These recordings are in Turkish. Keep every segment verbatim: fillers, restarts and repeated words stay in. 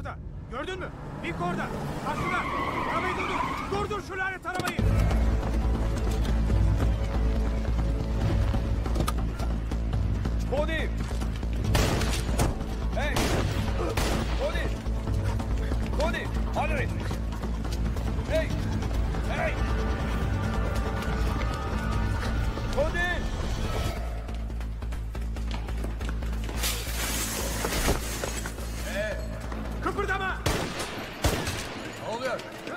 orada. Gördün mü? Mik orada. Karşıda. Arabayı durdur. Durdur şu lanet arabayı. Cody! Hey! Cody! Cody! Hadi! Hey! Hey! Cody! Hey! Kıpırdama! Ne oluyor?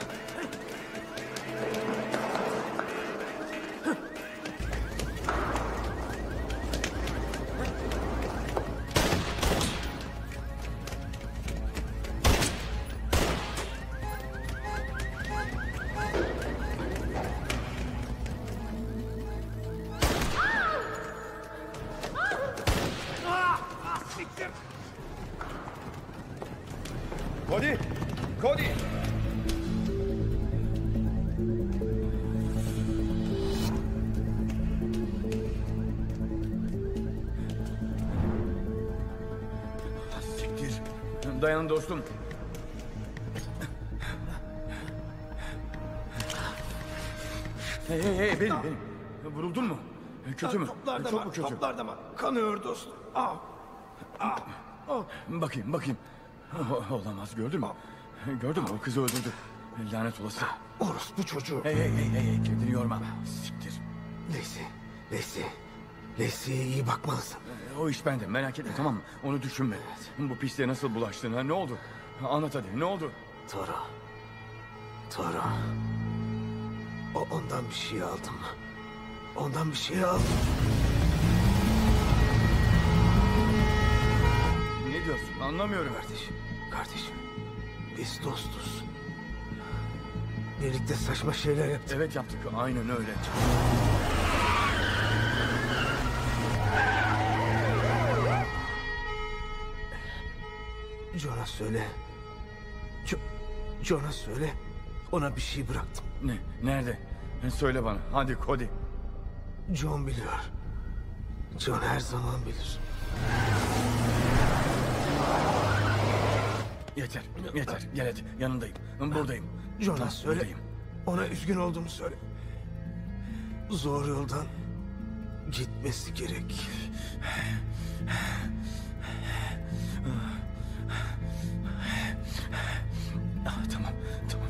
Cody! Cody! Siktir. Dayan dostum. Hey hey hey benim benim. Vuruldun mu? Kötü mü? Toplarda Çok mı? mu kötü? Toplarda mı? Kanıyor dostum. Ah. Ah. Oh. Bakayım bakayım. O- Olamaz gördün mü? Gördün mü o kızı öldürdü. Lanet olası. Orospu çocuğu. Hey hey hey hey kendini yorma. Siktir. Lacey. Lacey. Lacey'e iyi bakmalısın. O iş bende merak etme tamam mı? Onu düşünme. Bu pisliğe nasıl bulaştın ha ne oldu? Anlat hadi ne oldu? Toro. Toro. O ondan bir şey aldım. Ondan bir şey aldım. Ne diyorsun anlamıyorum. Kardeşim. Kardeşim. Biz dostuz. Birlikte saçma şeyler yaptık. Evet yaptık aynen öyle. John'a söyle. Jo John'a söyle. Ona bir şey bıraktım. Ne? Nerede? Söyle bana hadi Cody. John biliyor. John her zaman bilir. Yeter yeter gel hadi yanındayım. Buradayım. John'a söyle. Buradayım. Ona üzgün olduğumu söyle. Zor yoldan gitmesi gerek. Ah, tamam tamam.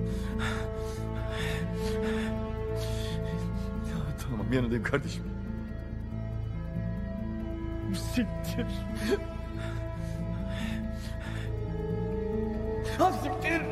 Ah, tamam yanındayım kardeşim. Siktir. Ah siktir.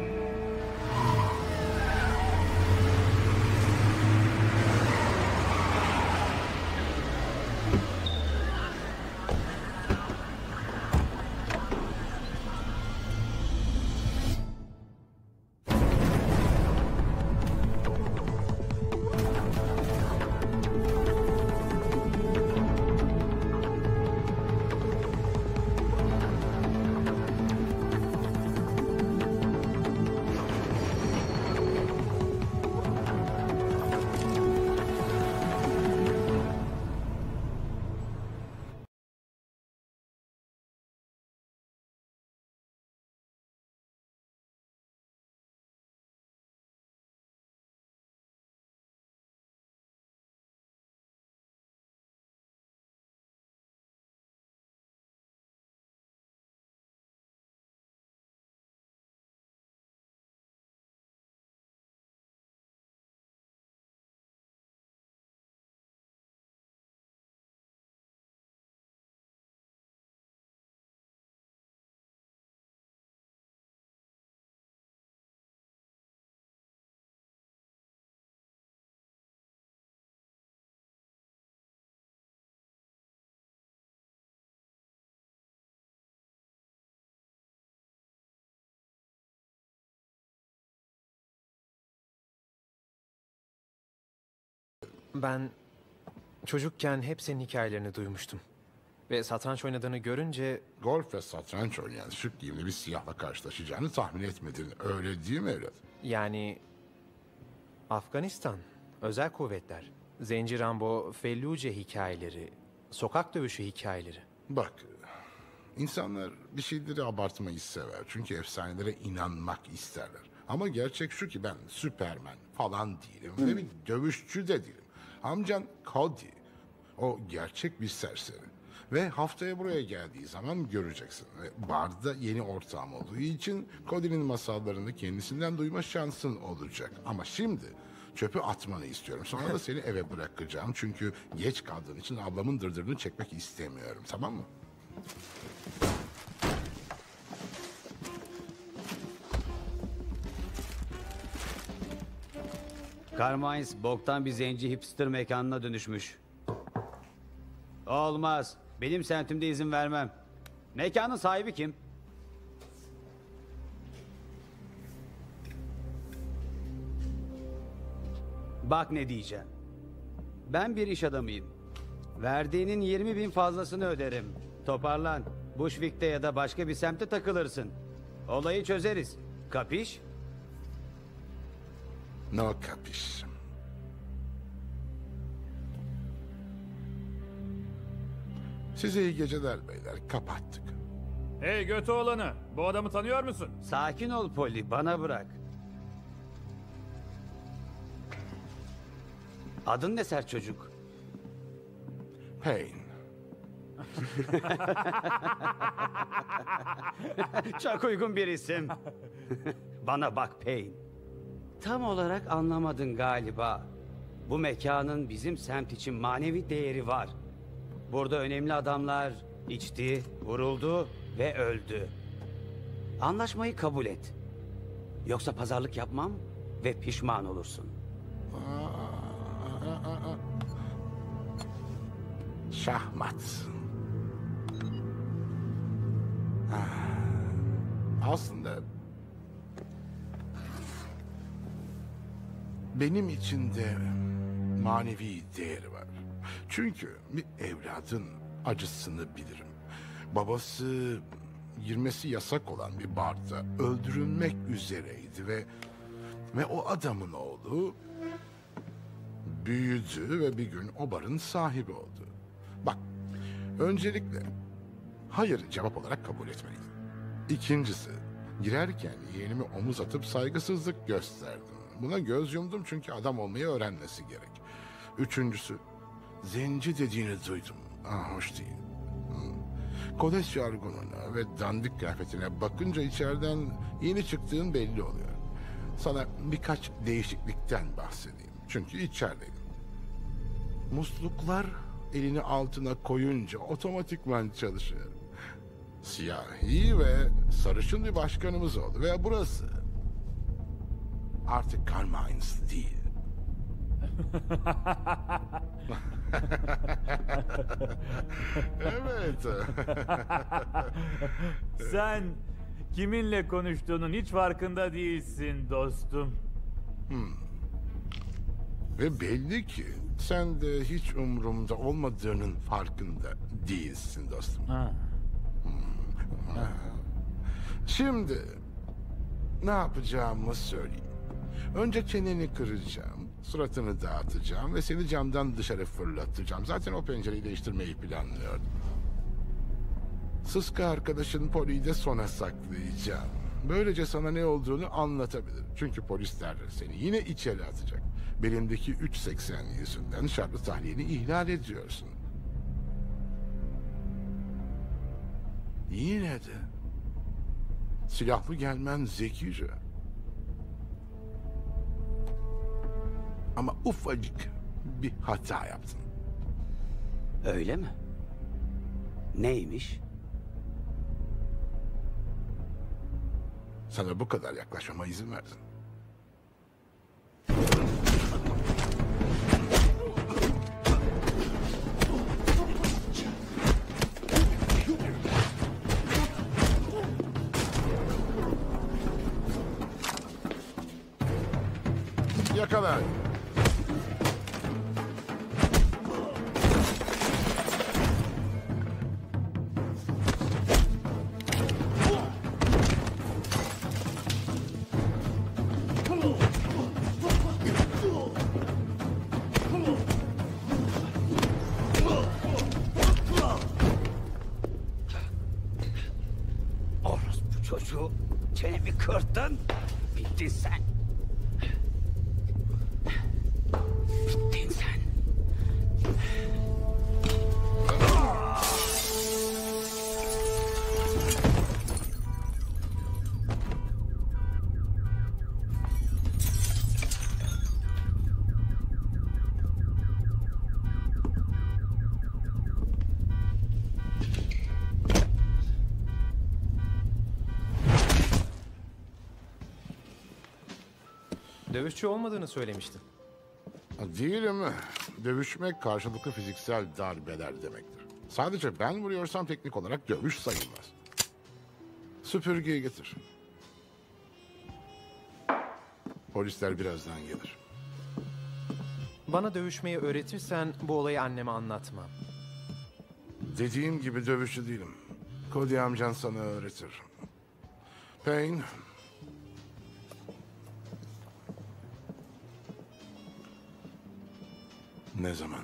Ben çocukken hep senin hikayelerini duymuştum. Ve satranç oynadığını görünce Golf ve satranç oynayan şık giyimli bir siyahla karşılaşacağını tahmin etmedin. Öyle değil mi evlat? yani Afganistan, özel kuvvetler, Zenci Rambo, Felluce hikayeleri, sokak dövüşü hikayeleri. Bak, İnsanlar bir şeyleri abartmayı sever. Çünkü efsanelere inanmak isterler. Ama gerçek şu ki ben Süperman falan değilim. Ve bir dövüşçü de değilim. Amcan Cody. O gerçek bir serseri. Ve haftaya buraya geldiği zaman göreceksin. Ve barda yeni ortağım olduğu için Cody'nin masallarını kendisinden duyma şansın olacak. Ama şimdi çöpü atmanı istiyorum. Sonra da seni eve bırakacağım. Çünkü geç kaldığın için ablamın dırdırını çekmek istemiyorum. Tamam mı? Carmines boktan bir zenci hipster mekanına dönüşmüş. Olmaz. Benim semtimde izin vermem. Mekanın sahibi kim? Bak ne diyeceğim. Ben bir iş adamıyım. Verdiğinin yirmi bin fazlasını öderim. Toparlan. Bushwick'te ya da başka bir semte takılırsın. Olayı çözeriz. Kapiş? No capiş. Size iyi geceler beyler. Kapattık. Hey götü olanı, bu adamı tanıyor musun? Sakin ol Polly, bana bırak. Adın ne sert çocuk? Pain. Çok uygun bir isim. Bana bak Payne. Tam olarak anlamadın galiba. Bu mekanın bizim semt için manevi değeri var. Burada önemli adamlar içti, vuruldu ve öldü. Anlaşmayı kabul et. Yoksa pazarlık yapmam ve pişman olursun. Şahmat. Aslında benim için de manevi değeri var. Çünkü bir evladın acısını bilirim. Babası girmesi yasak olan bir barda öldürülmek üzereydi ve ve o adamın oğlu büyüdü ve bir gün o barın sahibi oldu. Bak, öncelikle hayır cevap olarak kabul etmeliyim. İkincisi, girerken yeğenime omuz atıp saygısızlık gösterdim. Buna göz yumdum çünkü adam olmayı öğrenmesi gerek. Üçüncüsü, zenci dediğini duydum. Ah, hoş değil. Hmm. Kodes jargonuna ve dandik kıyafetine bakınca içeriden yeni çıktığın belli oluyor. Sana birkaç değişiklikten bahsedeyim. Çünkü içerideydim. Musluklar elini altına koyunca otomatikman çalışıyor. Siyahi ve sarışın bir başkanımız oldu. Ve burası artık Carmines değil. Evet. Sen kiminle konuştuğunun hiç farkında değilsin dostum. Hmm. Ve belli ki sen de hiç umurumda olmadığının farkında değilsin dostum. Ha. Şimdi ne yapacağımı söyleyeyim. Önce çeneni kıracağım, suratını dağıtacağım ve seni camdan dışarı fırlatacağım. Zaten o pencereyi değiştirmeyi planlıyordum. Sıska arkadaşın Polly'yi de sona saklayacağım. Böylece sana ne olduğunu anlatabilir. Çünkü polisler seni yine içeri atacak. Belimdeki üç seksen yüzünden şartlı tahliyeni ihlal ediyorsun. Yine de silahlı gelmen zekice. Ama ufacık bir hata yaptın. Öyle mi? Neymiş? Sana bu kadar yaklaşmama izin verdin. Yakala. Çenemi kırdın. Bittin sen. Bittin sen. Dövüşçü olmadığını söylemiştin. Değilim. Dövüşmek karşılıklı fiziksel darbeler demektir. Sadece ben vuruyorsam teknik olarak dövüş sayılmaz. Süpürgeyi getir. Polisler birazdan gelir. Bana dövüşmeyi öğretirsen bu olayı anneme anlatmam. Dediğim gibi dövüşçü değilim. Cody amcan sana öğretir. Payne. Ne zaman?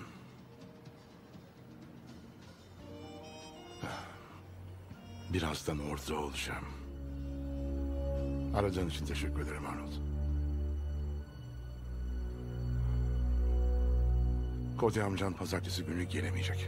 Birazdan orada olacağım. Aradığın için teşekkür ederim Arnold. Cody amcan pazartesi günü gelemeyecek.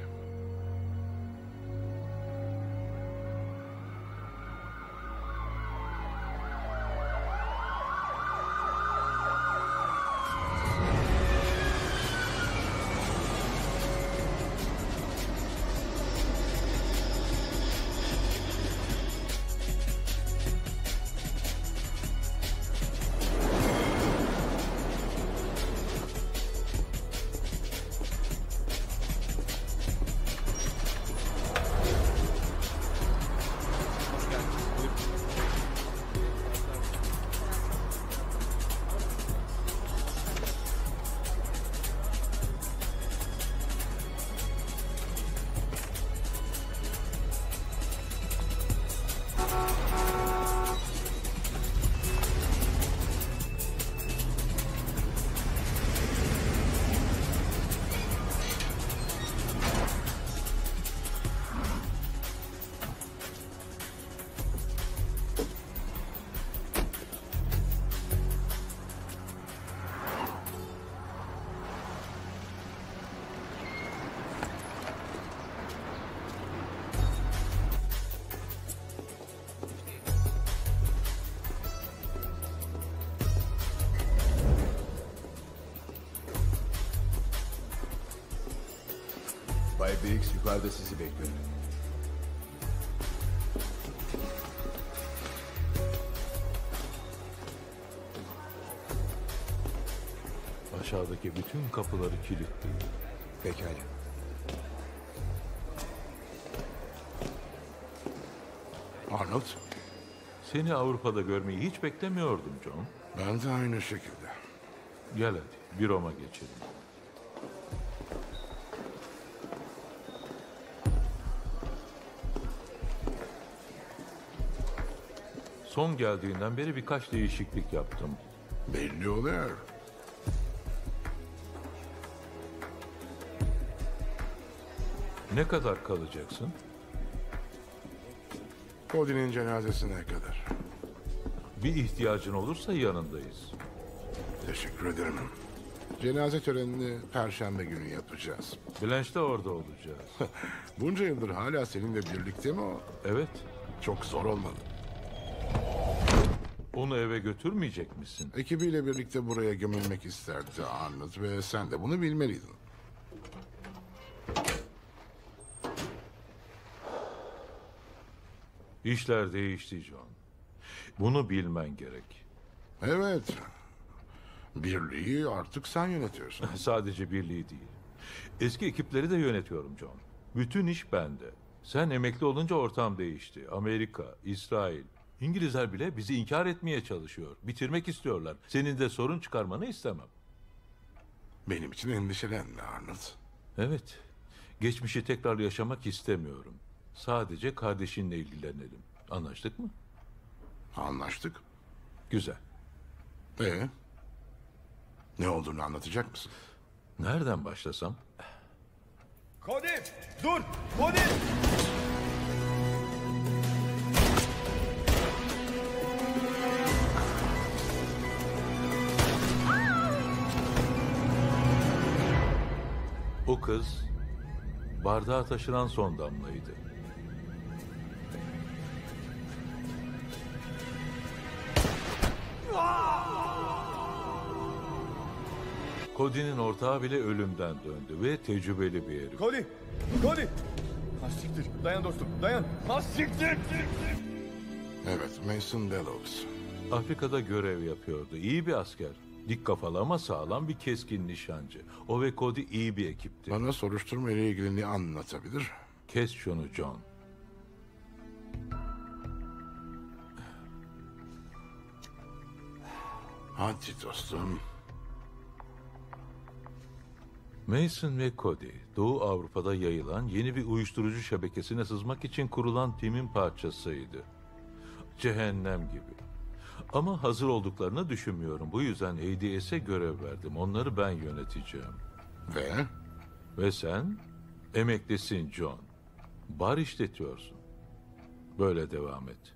Bay Briggs yukarıda sizi bekliyor. Aşağıdaki bütün kapıları kilitleyin. Pekala. Arnold, Seni Avrupa'da görmeyi hiç beklemiyordum John. ben de aynı şekilde. Gel hadi, büroma geçelim. Son geldiğinden beri birkaç değişiklik yaptım. Belli oluyor. Ne kadar kalacaksın? Cody'nin cenazesine kadar. Bir ihtiyacın olursa yanındayız. Teşekkür ederim. Cenaze törenini Perşembe günü yapacağız. Blanche de orada olacağız. Bunca yıldır hala seninle birlikte mi o? Evet. Çok zor olmalı. Onu eve götürmeyecek misin? Ekibiyle birlikte buraya gömülmek isterdi Arnold ve sen de bunu bilmeliydin. İşler değişti John. Bunu bilmen gerek. Evet. Birliği artık sen yönetiyorsun. Sadece birliği değil. Eski ekipleri de yönetiyorum John. Bütün iş bende. Sen emekli olunca ortam değişti. Amerika, İsrail, İngilizler bile bizi inkar etmeye çalışıyor. Bitirmek istiyorlar. Senin de sorun çıkarmanı istemem. Benim için endişelenme Arnold. Evet. Geçmişi tekrar yaşamak istemiyorum. Sadece kardeşinle ilgilenelim. Anlaştık mı? Anlaştık. Güzel. Ee, ne olduğunu anlatacak mısın? Nereden başlasam? Cody! Dur! Cody! O kız bardağa taşıran son damlaydı. Cody'nin ortağı bile ölümden döndü ve tecrübeli bir herif. Cody! Cody! Ha siktir. Dayan dostum, dayan. Ha siktir! Evet, Mason Bellows. Afrika'da görev yapıyordu. İyi bir asker. Dik kafalı ama sağlam bir keskin nişancı. O ve Cody iyi bir ekipti. Bana soruşturma ile ilgili ne anlatabilir? Kes şunu John. Hadi dostum. Mason ve Cody, Doğu Avrupa'da yayılan yeni bir uyuşturucu şebekesine sızmak için kurulan timin parçasıydı. Cehennem gibi. Ama hazır olduklarını düşünmüyorum. Bu yüzden A D S'e görev verdim. Onları ben yöneteceğim. Ve? Ve sen emeklisin John. Bar işletiyorsun. Böyle devam et.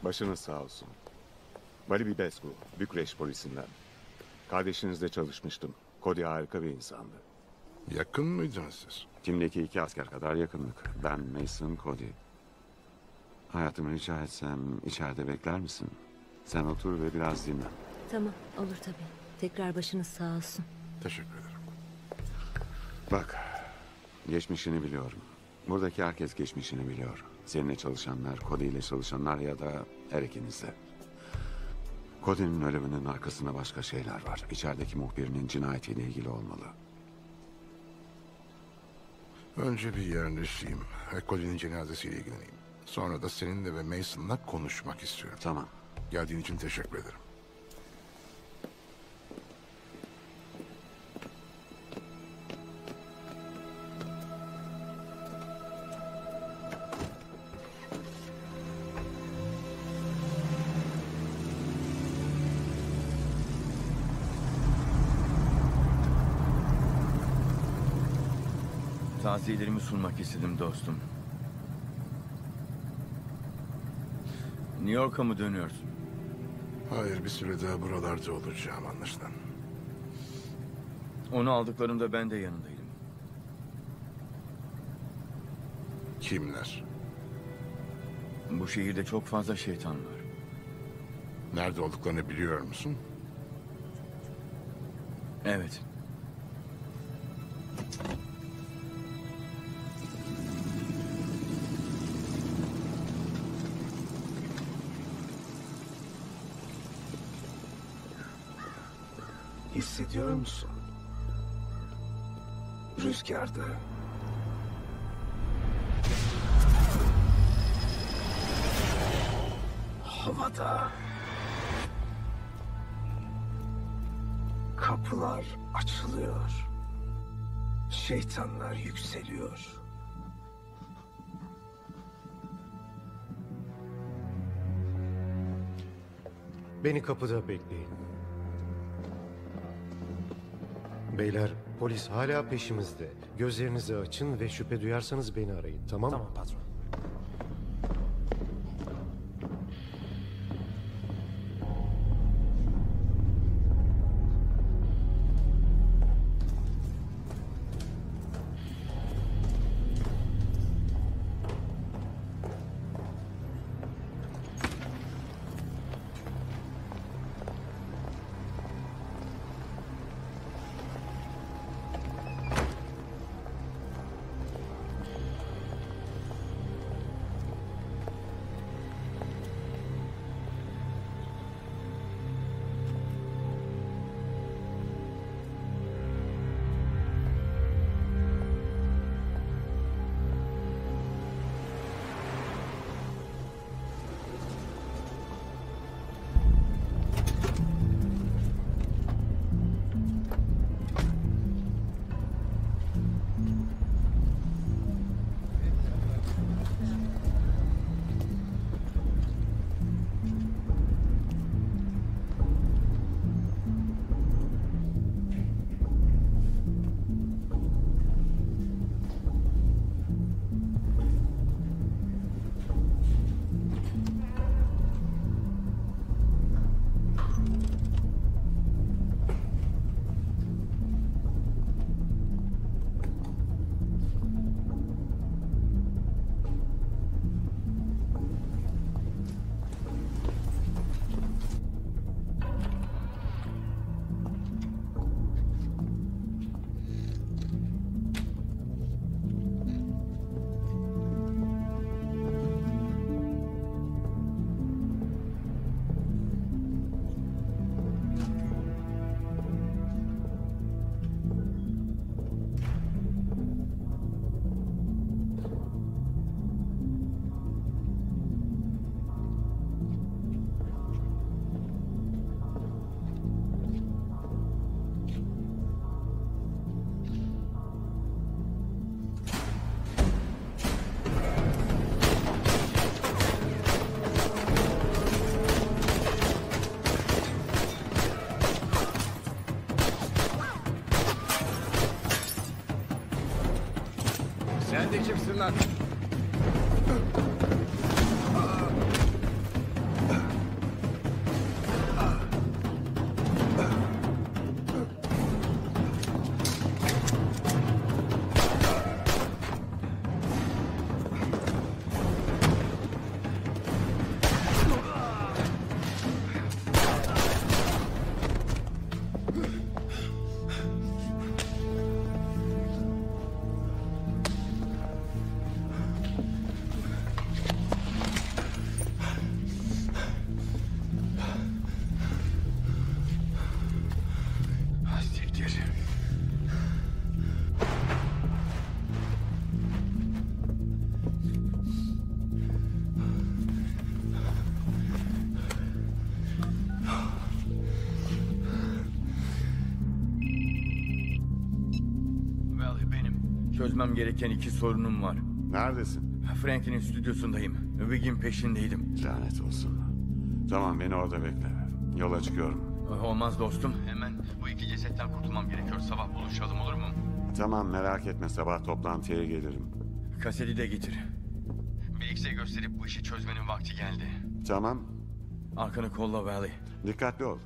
Başınız sağ olsun. Vali Bibescu, Bükreş polisinden. Kardeşinizle çalışmıştım. Cody harika bir insandı. Yakın mıydınız siz? Timdeki iki asker kadar yakınlık. Ben Mason, Cody. Hayatımı rica etsem içeride bekler misin? Sen otur ve biraz dinlen. Tamam, olur tabii. Tekrar başınız sağ olsun. Teşekkür ederim. Bak, geçmişini biliyorum. Buradaki herkes geçmişini biliyor. Seninle çalışanlar, Cody ile çalışanlar ya da her ikinizle. Cody'nin ölümünün arkasında başka şeyler var. İçerideki muhbirinin cinayetiyle ilgili olmalı. Önce bir yerleşeyim ve Cody'nin cenazesiyle ilgileneyim. Sonra da seninle ve Mason'la konuşmak istiyorum. Tamam. Geldiğin için teşekkür ederim. Taziyelerimi sunmak istedim dostum. New York'a mı dönüyorsun? Hayır, bir süre daha buralarda olacağım anlaşılan. Onu aldıklarında ben de yanındaydım. Kimler? Bu şehirde çok fazla şeytan var. Nerede olduklarını biliyor musun? Evet. Hissediyor musun? Rüzgarda. Havada. Kapılar açılıyor. Şeytanlar yükseliyor. Beni kapıda bekleyin. Beyler, polis hala peşimizde. Gözlerinizi açın ve şüphe duyarsanız beni arayın, tamam mı? Tamam patron. Sen de kimsin lan? Çözmem gereken iki sorunum var. Neredesin? Frank'in stüdyosundayım. Wiggin peşindeydim. Lanet olsun. Tamam, beni orada bekle. Yola çıkıyorum. Olmaz dostum. Hemen bu iki cesetten kurtulmam gerekiyor. Sabah buluşalım, olur mu? Tamam, merak etme, sabah toplantıya gelirim. Kaseti de getir. B X'e gösterip bu işi çözmenin vakti geldi. Tamam. Arkanı kolla Valley. Dikkatli ol.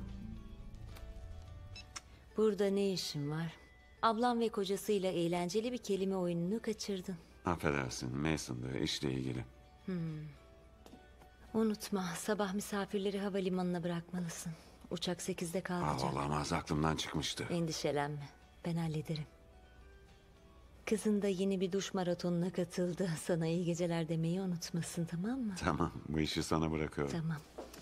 Burada ne işin var? Ablam ve kocasıyla eğlenceli bir kelime oyununu kaçırdın. Affedersin, Mason'da işle ilgili. Hmm. Unutma, sabah misafirleri havalimanına bırakmalısın. Uçak sekizde kalkacak. Aa, olamaz, aklımdan çıkmıştı. Endişelenme, ben hallederim. Kızın da yeni bir duş maratonuna katıldı. Sana iyi geceler demeyi unutmasın, tamam mı? Tamam, bu işi sana bırakıyorum. Tamam.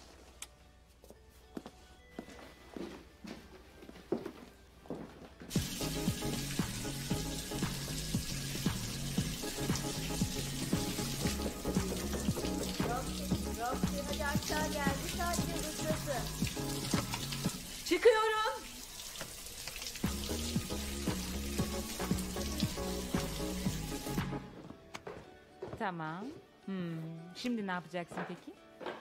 Hadi aşağı geldi, sadece burası. Çıkıyorum. Tamam. Hmm. Şimdi ne yapacaksın peki?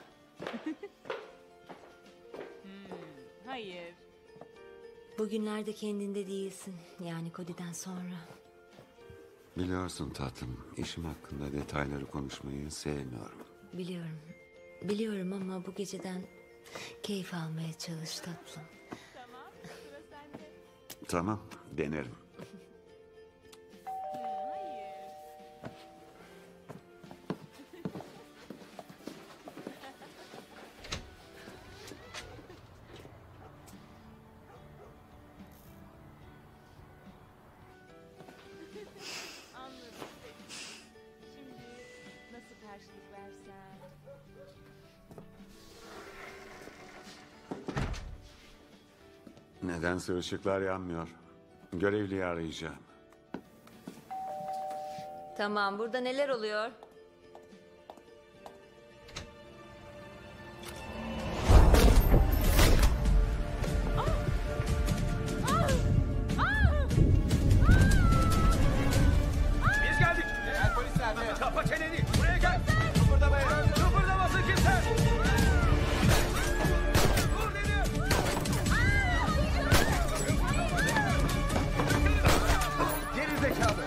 hmm. Hayır. Bugünlerde kendinde değilsin. Yani Cody'den sonra. Biliyorsun tatlım, işim hakkında detayları konuşmayı sevmiyorum. Biliyorum. Biliyorum ama bu geceden keyif almaya çalış tatlım. Tamam, sıra sende. Tamam, denerim. Anladım. Şimdi nasıl karşılık versem? Nedense ışıklar yanmıyor. Görevliyi arayacağım. Tamam, burada neler oluyor? Biz geldik. Gel polisler. Kapa çeneni. Buraya gel. Kıpırdamayın. Kıpırdamasın kimse. Dur dedim. Geri zekalı.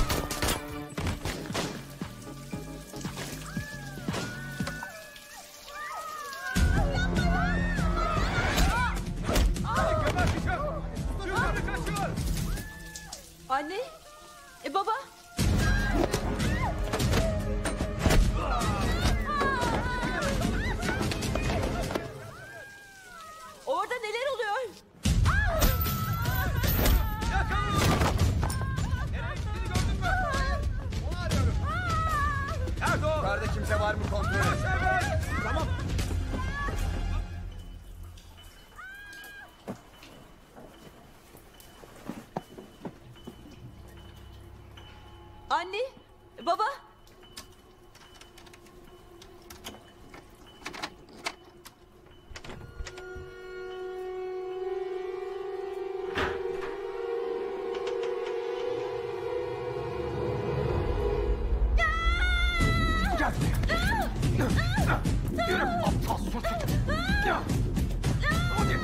Anne? E baba? Orada neler oluyor? Nerede o? Yukarıda kimse var mı kontrol et. Tamam. Anne? Baba? Yürü aptal suçlu. Hadi.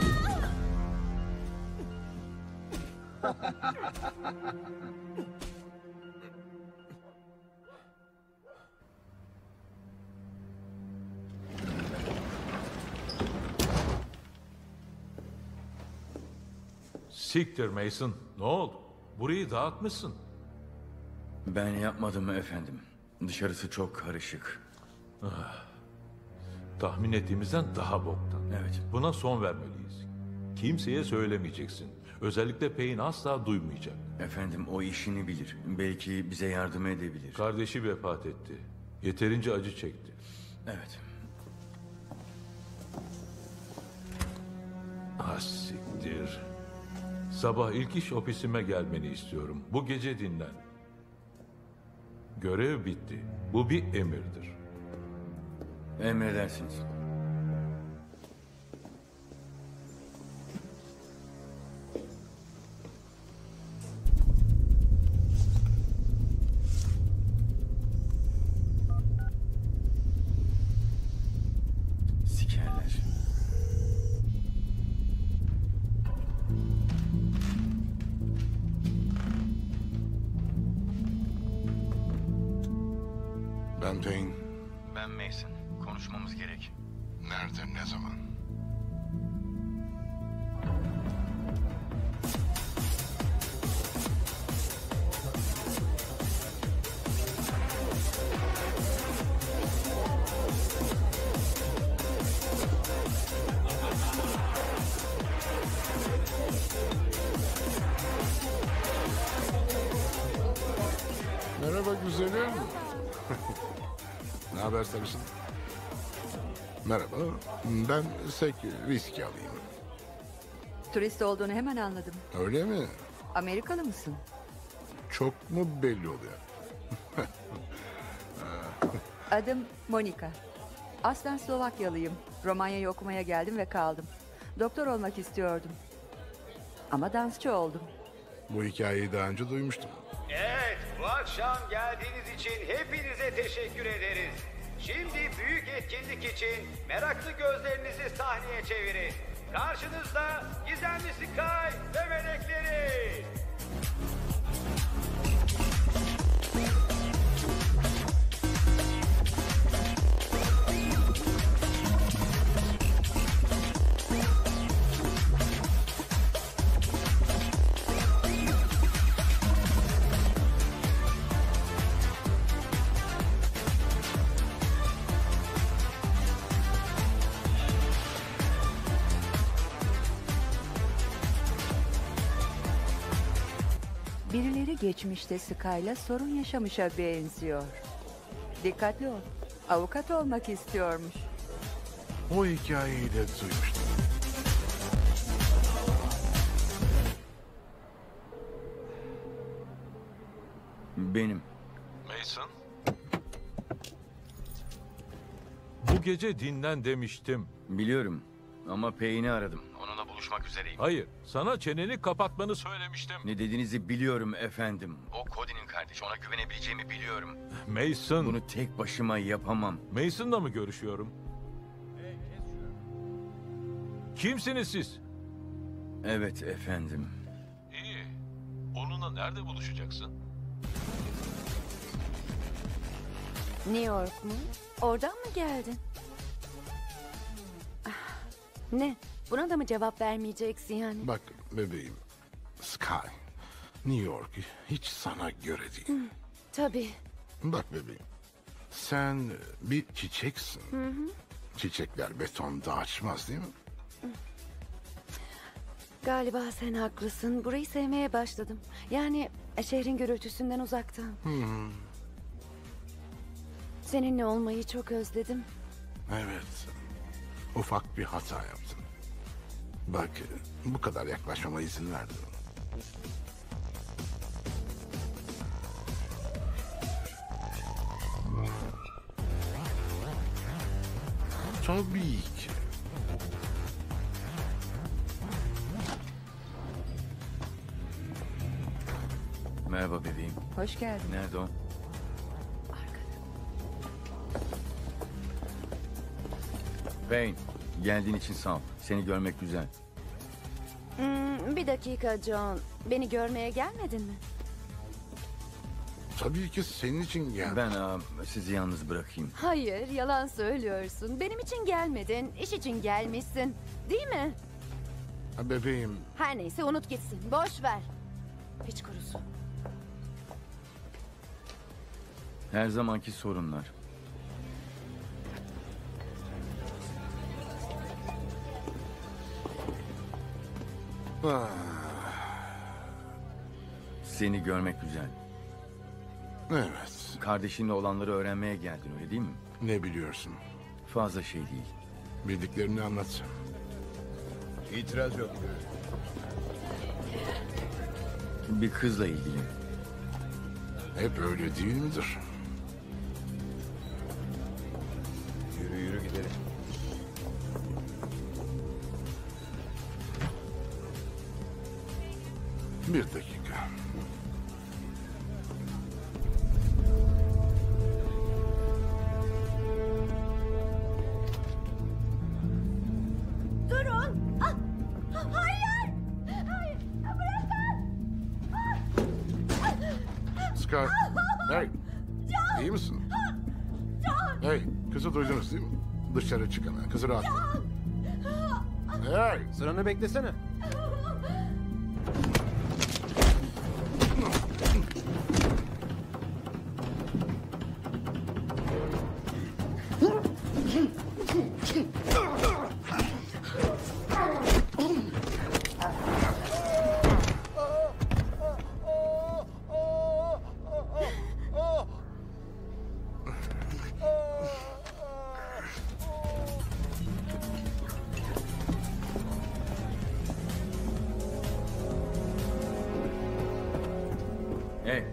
Siktir Mason. Ne oldu? Burayı dağıtmışsın. Ben yapmadım efendim. Dışarısı çok karışık. Ah. Tahmin ettiğimizden daha boktan. Evet. Buna son vermeliyiz. Kimseye söylemeyeceksin. Özellikle Payne asla duymayacak. Efendim o işini bilir. Belki bize yardım edebilir. Kardeşi vefat etti. Yeterince acı çekti. Evet. Ah siktir. Sabah ilk iş ofisime gelmeni istiyorum. Bu gece dinlen. Görev bitti. Bu bir emirdir. Emredersiniz. Ben Payne. Ben Mason. Konuşmamız gerek. Nerede, ne zaman? Merhaba güzelim. Ne haber sarışın? Merhaba, ben sek viski alayım. Turist olduğunu hemen anladım. Öyle mi? Amerikalı mısın? Çok mu belli oluyor? Adım Monika. Aslen Slovakyalıyım. Romanya'yı okumaya geldim ve kaldım. Doktor olmak istiyordum. Ama dansçı oldum. Bu hikayeyi daha önce duymuştum. Evet, bu akşam geldiğiniz için hepinize teşekkür ederiz. Şimdi büyük etkinlik için meraklı gözlerinizi sahneye çevirin. Karşınızda gizemli Sky ve melekleri. Birileri geçmişte Sky'la sorun yaşamışa benziyor. Dikkatli ol. Avukat olmak istiyormuş. O hikayeyi de duymuştum. Benim. Mason? Bu gece dinlen demiştim. Biliyorum ama Payne'i aradım. Onunla buluşmak üzereyim. Hayır, sana çeneni kapatmanı söylemiştim. Ne dediğinizi biliyorum efendim. O Cody'nin kardeşi, ona güvenebileceğimi biliyorum. Mason. Bunu tek başıma yapamam. Mason'la mı görüşüyorum? Kimsiniz siz? Evet efendim. İyi. Onunla nerede buluşacaksın? New York mu? Oradan mı geldin? Ah, ne? Buna da mı cevap vermeyeceksin yani? Bak bebeğim, Sky, New York hiç sana göre değil. Hı, tabii. Bak bebeğim, sen bir çiçeksin. Hı hı. Çiçekler betonda açmaz değil mi? Galiba sen haklısın. Burayı sevmeye başladım. Yani şehrin gürültüsünden uzaktan. Hı hı. Seninle olmayı çok özledim. Evet, ufak bir hata yaptım. Bak, bu kadar yaklaşmama izin verdin. Tabii ki. Merhaba bebeğim. Hoş geldin. Nerede o? Payne, geldiğin için sağ ol. Seni görmek güzel. Hmm, bir dakika John. Beni görmeye gelmedin mi? Tabii ki senin için geldim. Ben aa, sizi yalnız bırakayım. Hayır, yalan söylüyorsun. Benim için gelmedin, iş için gelmişsin. Değil mi? Ha, bebeğim. Her neyse unut gitsin. Boş ver. Hiç kurusu. Her zamanki sorunlar. Ah, Seni görmek güzel. evet. Kardeşinle olanları öğrenmeye geldin öyle değil mi? Ne biliyorsun? Fazla şey değil. Bildiklerini anlat. İtiraz yok. Bir kızla ilgili. Hep öyle değil midir? Yürü yürü gidelim. Bir dakika. Durun! Ah! Hayır! Hayır! Bırakın! Sky, hey, iyi misin? Hey, kızı duydunuz değil mi? Dışarı çık hemen. Kızı rahat bırak. Hey! Sıranı beklesene. Hey.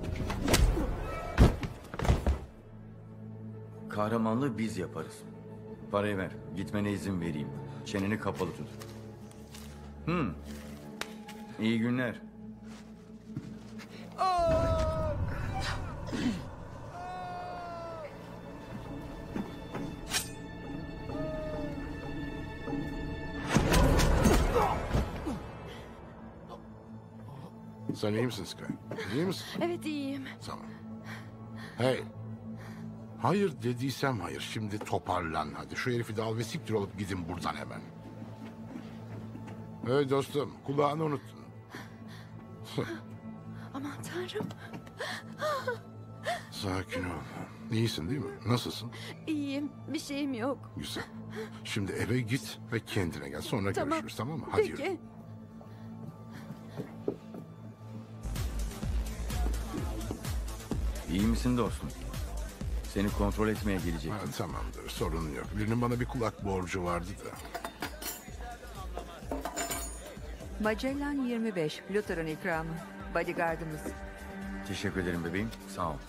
Kahramanlığı biz yaparız. Parayı ver. Gitmene izin vereyim. Çeneni kapalı tut. Hmm. İyi günler. Sen iyi misin Sky? İyi misin? Evet iyiyim. Tamam. Hey. Hayır dediysem hayır. Şimdi toparlan hadi. Şu herifi de al ve siktir olup gidin buradan hemen. Hey dostum, kulağını unuttun. Aman tanrım. Sakin ol. İyisin değil mi? Nasılsın? İyiyim. Bir şeyim yok. Güzel. Şimdi eve git ve kendine gel. Sonra Tamam. görüşürüz, tamam mı? Hadi Peki. yürü. İyi misin dostum? Seni kontrol etmeye gelecek. Ha, tamamdır, sorun yok. Birinin bana bir kulak borcu vardı da. Magellan yirmi beş, Luther'ın ikramı. Bodyguardımız. Teşekkür ederim bebeğim. Sağ ol.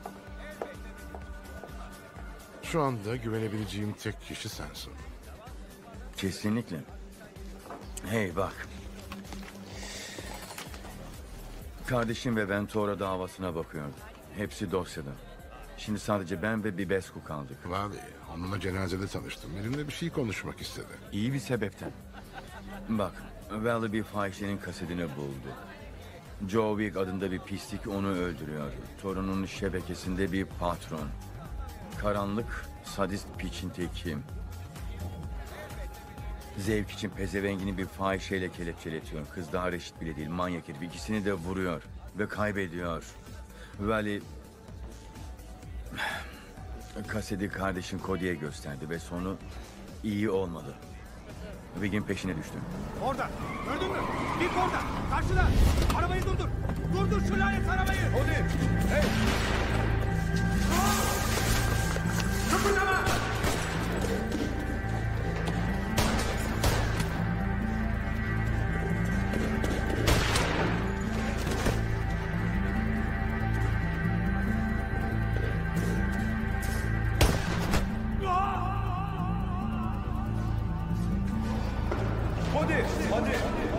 Şu anda güvenebileceğim tek kişi sensin. Kesinlikle. Hey bak. Kardeşim ve ben Tora davasına bakıyorduk. Hepsi dosyada. Şimdi sadece ben ve Bibescu kaldık. Vay, onunla cenazede tanıştım. Benimle bir şey konuşmak istedi. İyi bir sebepten. Bak, Valley bir fahişenin kasetini buldu. Joe Wick adında bir pislik onu öldürüyor. Torunun şebekesinde bir patron. Karanlık, sadist piçin teki. Zevk için pezevengini bir fahişeyle kelepçeletiyor. Kız daha reşit bile değil, manyak herif. İkisini de vuruyor ve kaybediyor. Valley kaseti kardeşin Cody'ye gösterdi ve sonu iyi olmadı. Wick'in peşine düştü. Orada. Gördün mü? Wick orada. Karşıda. Arabayı durdur. Durdur şu lanet arabayı. Cody. Hey. Kıpırdama. Hadi, hadi.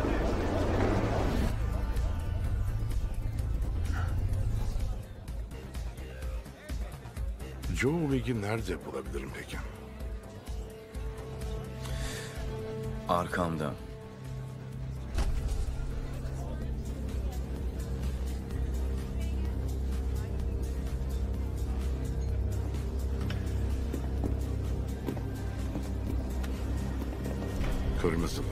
Joe Wick'i nerede bulabilirim peki? Arkamda. Kırmızılı.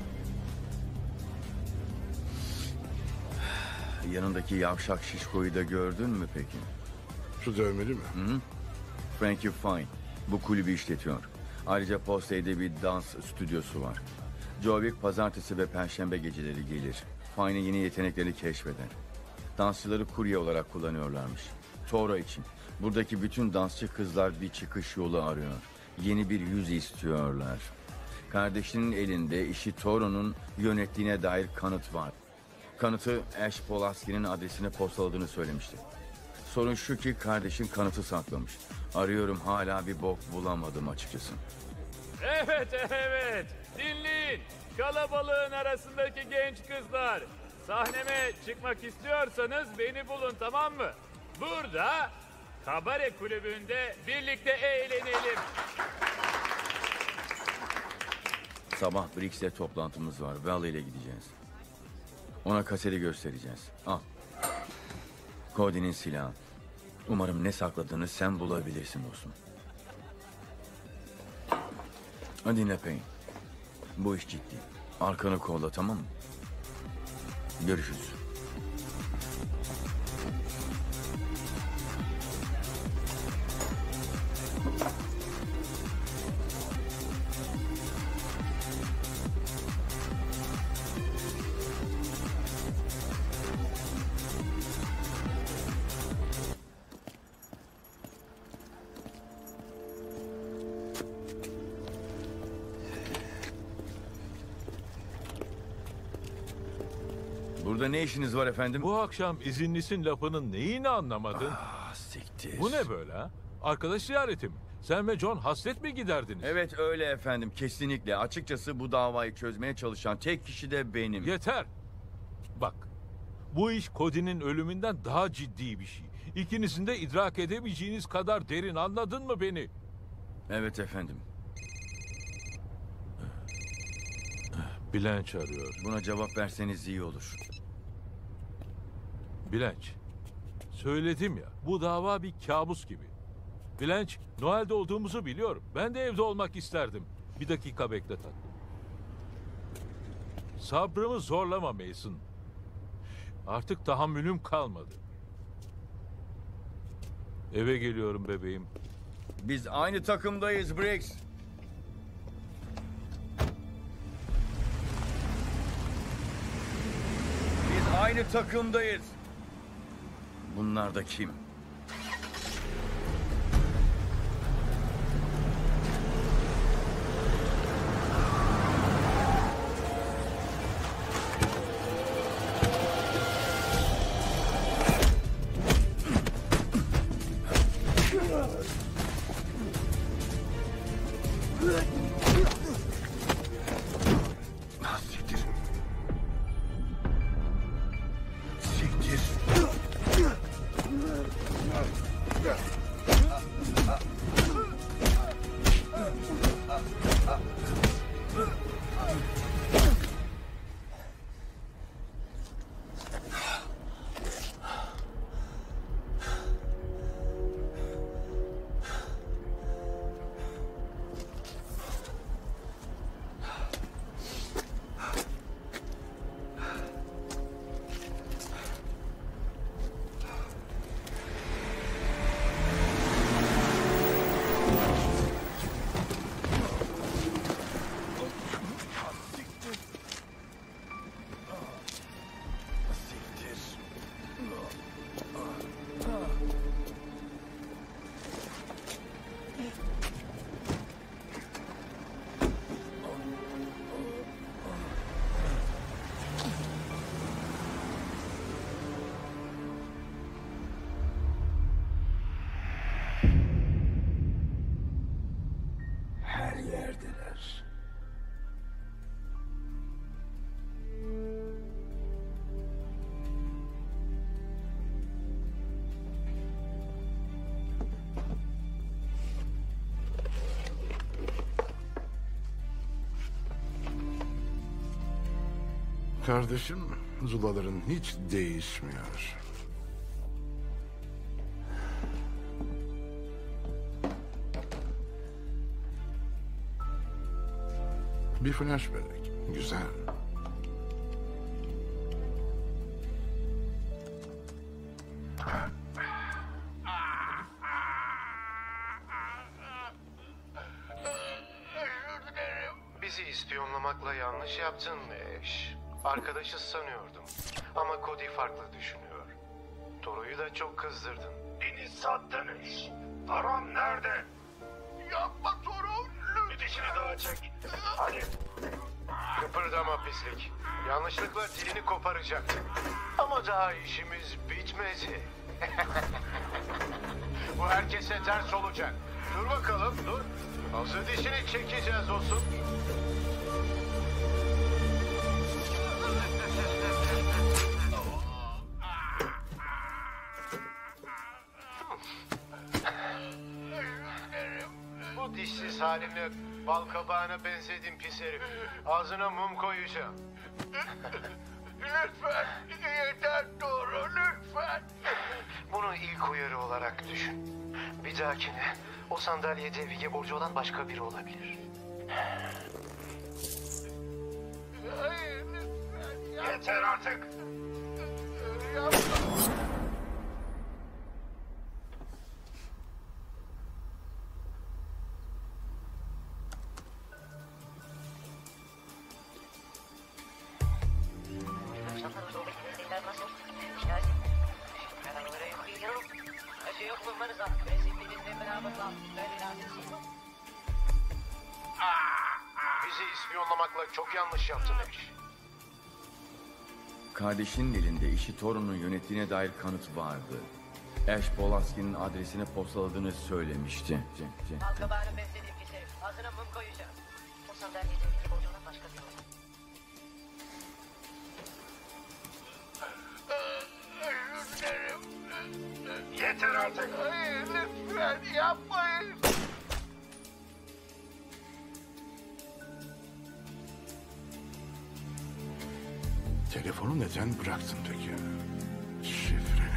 Yanındaki yavşak şişkoyu da gördün mü peki? Şu dövmeli mi? Hı? Frankie Fine. Bu kulübü işletiyor. Ayrıca Postay'de bir dans stüdyosu var. Joe Wick pazartesi ve perşembe geceleri gelir. Fine'in yeni yetenekleri keşfeder. Dansçıları kurye olarak kullanıyorlarmış. Tora için. Buradaki bütün dansçı kızlar bir çıkış yolu arıyor. Yeni bir yüz istiyorlar. Kardeşinin elinde işi Toro'nun yönettiğine dair kanıt var. Kanıtı Ash Polaski'nin adresine postaladığını söylemişti. Sorun şu ki kardeşin kanıtı saklamış. Arıyorum, hala bir bok bulamadım açıkçası. Evet evet. Dinleyin. Kalabalığın arasındaki genç kızlar. Sahneme çıkmak istiyorsanız beni bulun, tamam mı? Burada kabare kulübünde birlikte eğlenelim. Sabah Brix'le toplantımız var. Valley ile gideceğiz. Ona kaseti göstereceğiz. Al. Cody'nin silahı. Umarım ne sakladığını sen bulabilirsin dostum. Dinle Payne. Bu iş ciddi. Arkanı kolla, tamam mı? Görüşürüz. Burada ne işiniz var efendim? Bu akşam izinlisin lafının neyini anlamadın? Ah, siktir. Bu ne böyle ha? Arkadaş ziyareti mi? Sen ve John hasret mi giderdiniz? Evet öyle efendim, kesinlikle. Açıkçası bu davayı çözmeye çalışan tek kişi de benim. Yeter. Bak, bu iş Cody'nin ölümünden daha ciddi bir şey. İkinizin de idrak edemeyeceğiniz kadar derin, anladın mı beni? Evet efendim. Blanche arıyor. Buna cevap verseniz iyi olur. Blanche, söyledim ya, bu dava bir kabus gibi. Blanche, Noel'de olduğumuzu biliyorum. Ben de evde olmak isterdim. Bir dakika bekle tatlım. Sabrımı zorlama Mason. Artık tahammülüm kalmadı. Eve geliyorum bebeğim. Biz aynı takımdayız Briggs. Biz aynı takımdayız. Bunlar da kim? Her yerdeler. Kardeşim, Zulaların hiç değişmiyor. Bir flashback. Güzel. Bizi ispiyonlamakla yanlış yaptın Leş. Arkadaşız sanıyordum. Ama Cody farklı düşünüyor. Toru'yu da çok kızdırdın. Beni sattınız. Param nerede? Yapma Toru. Bir dişini daha çek. Hadi. Kıpırdama pislik. Yanlışlıkla dilini koparacaktı. Ama daha işimiz bitmedi. Bu herkese ters olacak. Dur bakalım, dur. Hazır dişini çekeceğiz olsun. Bu dişsiz halimle bal kabağına benzedin pis herif. Ağzına mum koyacağım. Lütfen. Yeter Toru, lütfen. Bunu ilk uyarı olarak düşün. Bir dahakine o sandalyede Vige borcu olan başka biri olabilir. Hayır, lütfen. Yeter artık. Yapma. Bizi ispiyonlamakla çok yanlış yaptın Ash. Kardeşinin elinde işi Thor'un yönettiğine dair kanıt vardı. Ash Polaski'nin adresine postaladığını söylemişti. Halkabaharın beslediğim pis herif. Ağzına mum koyacağım. O sandalyede ilgili olduğuna başka bir yol. Özür dilerim. Yeter artık. Hayır, lütfen yapmayın. Telefonu neden bıraktın peki? Şifreni.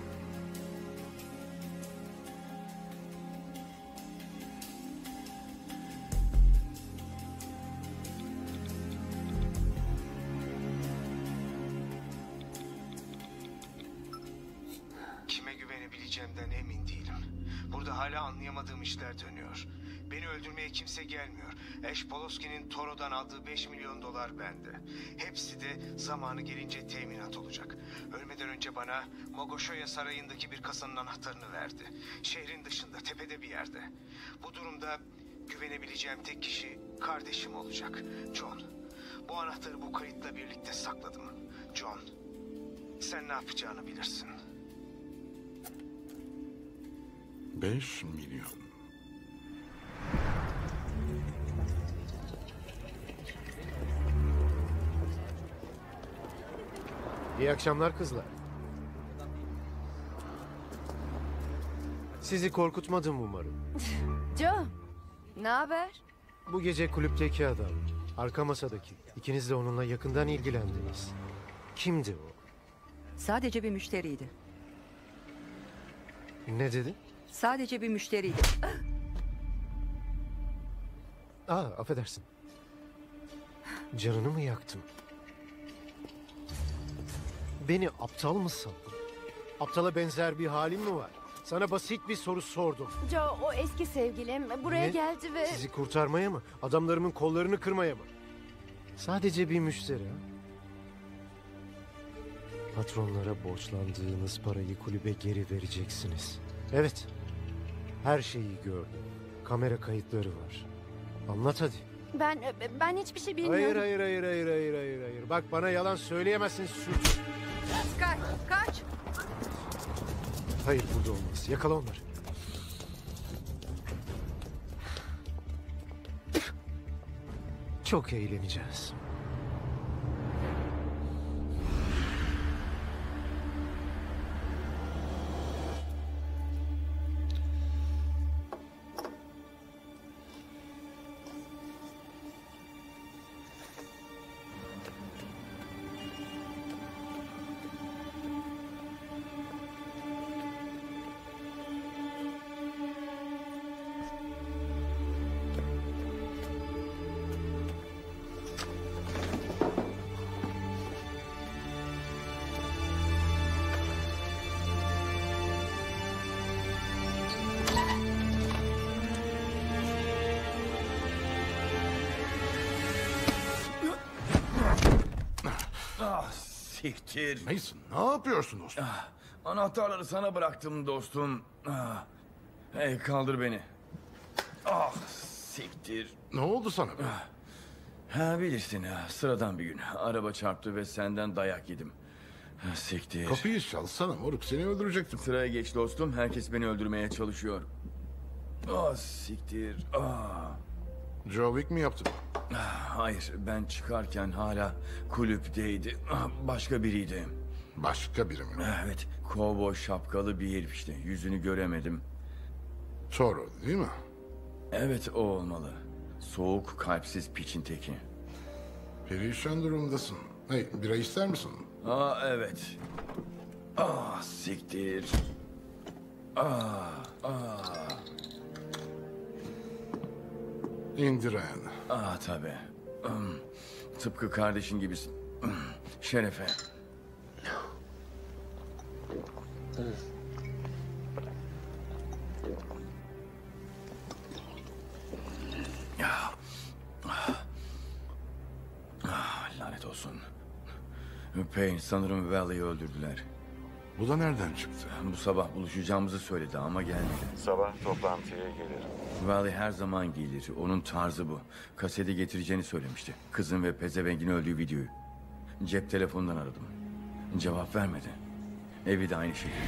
Kime güvenebileceğimden emin değilim. Burada hala anlayamadığım işler dönüyor. Beni öldürmeye kimse gelmiyor. Ash Polaski'nin Toro'dan aldığı beş milyon dolar bende. Hepsi de zamanı gelince teminat olacak. Ölmeden önce bana Mogoshoya Sarayı'ndaki bir kasanın anahtarını verdi. Şehrin dışında, tepede bir yerde. Bu durumda güvenebileceğim tek kişi kardeşim olacak. John. Bu anahtarı bu kayıtla birlikte sakladım. John, sen ne yapacağını bilirsin. Beş milyon. İyi akşamlar kızlar. Sizi korkutmadım umarım. Joe, ne haber? Bu gece kulüpteki adam, arka masadaki. İkiniz de onunla yakından ilgilendiniz. Kimdi o? Sadece bir müşteriydi. Ne dedi? Sadece bir müşteriydi. Aa, affedersin. Canını mı yaktım? Beni aptal mı sandın? Aptala benzer bir halim mi var? Sana basit bir soru sordum. Joe, o eski sevgilim buraya Ne? geldi ve... Sizi kurtarmaya mı? Adamlarımın kollarını kırmaya mı? Sadece bir müşteri ha? Patronlara borçlandığınız parayı kulübe geri vereceksiniz. Evet. Her şeyi gördüm. Kamera kayıtları var. Anlat hadi. Ben ben hiçbir şey bilmiyorum. Hayır hayır hayır hayır hayır hayır hayır. Bak bana yalan söyleyemezsin suç. Kaç, kaç. Hayır burada olmaz. Yakala onları. Çok eğleneceğiz. Ah siktir. Mason ne yapıyorsun dostum? Ah, anahtarları sana bıraktım dostum. Ah. Hey kaldır beni. Ah siktir. Ne oldu sana? Ah. Ha bilirsin ha, sıradan bir gün. Araba çarptı ve senden dayak yedim. Ha, siktir. Kapıyı çalsana moruk, seni öldürecektim. Sıraya geç dostum, herkes beni öldürmeye çalışıyor. Ah siktir. Ah. Joe Wick mi yaptı? Hayır, ben çıkarken hala kulüpteydi. Başka biriydi. Başka biri mi? Evet, kovboy şapkalı bir herif işte. Yüzünü göremedim. Toro değil mi? Evet, o olmalı. Soğuk, kalpsiz piçin teki. Perişan durumdasın. Hey, bira ister misin? Aa, evet. Ah, siktir. Ah, ah. İndiren. Ah tabii. Hmm, Tıpkı kardeşin gibisin. Hmm, Şerefe. Ah, ah, lanet olsun. Payne, sanırım Valley'i öldürdüler. Bu da nereden çıktı? Bu sabah buluşacağımızı söyledi ama gelmedi. Sabah toplantıya gelir. Valley her zaman gelir. Onun tarzı bu. Kaseti getireceğini söylemişti. Kızın ve pezevengin öldüğü videoyu. Cep telefonundan aradım. Cevap vermedi. Evi de aynı şekilde.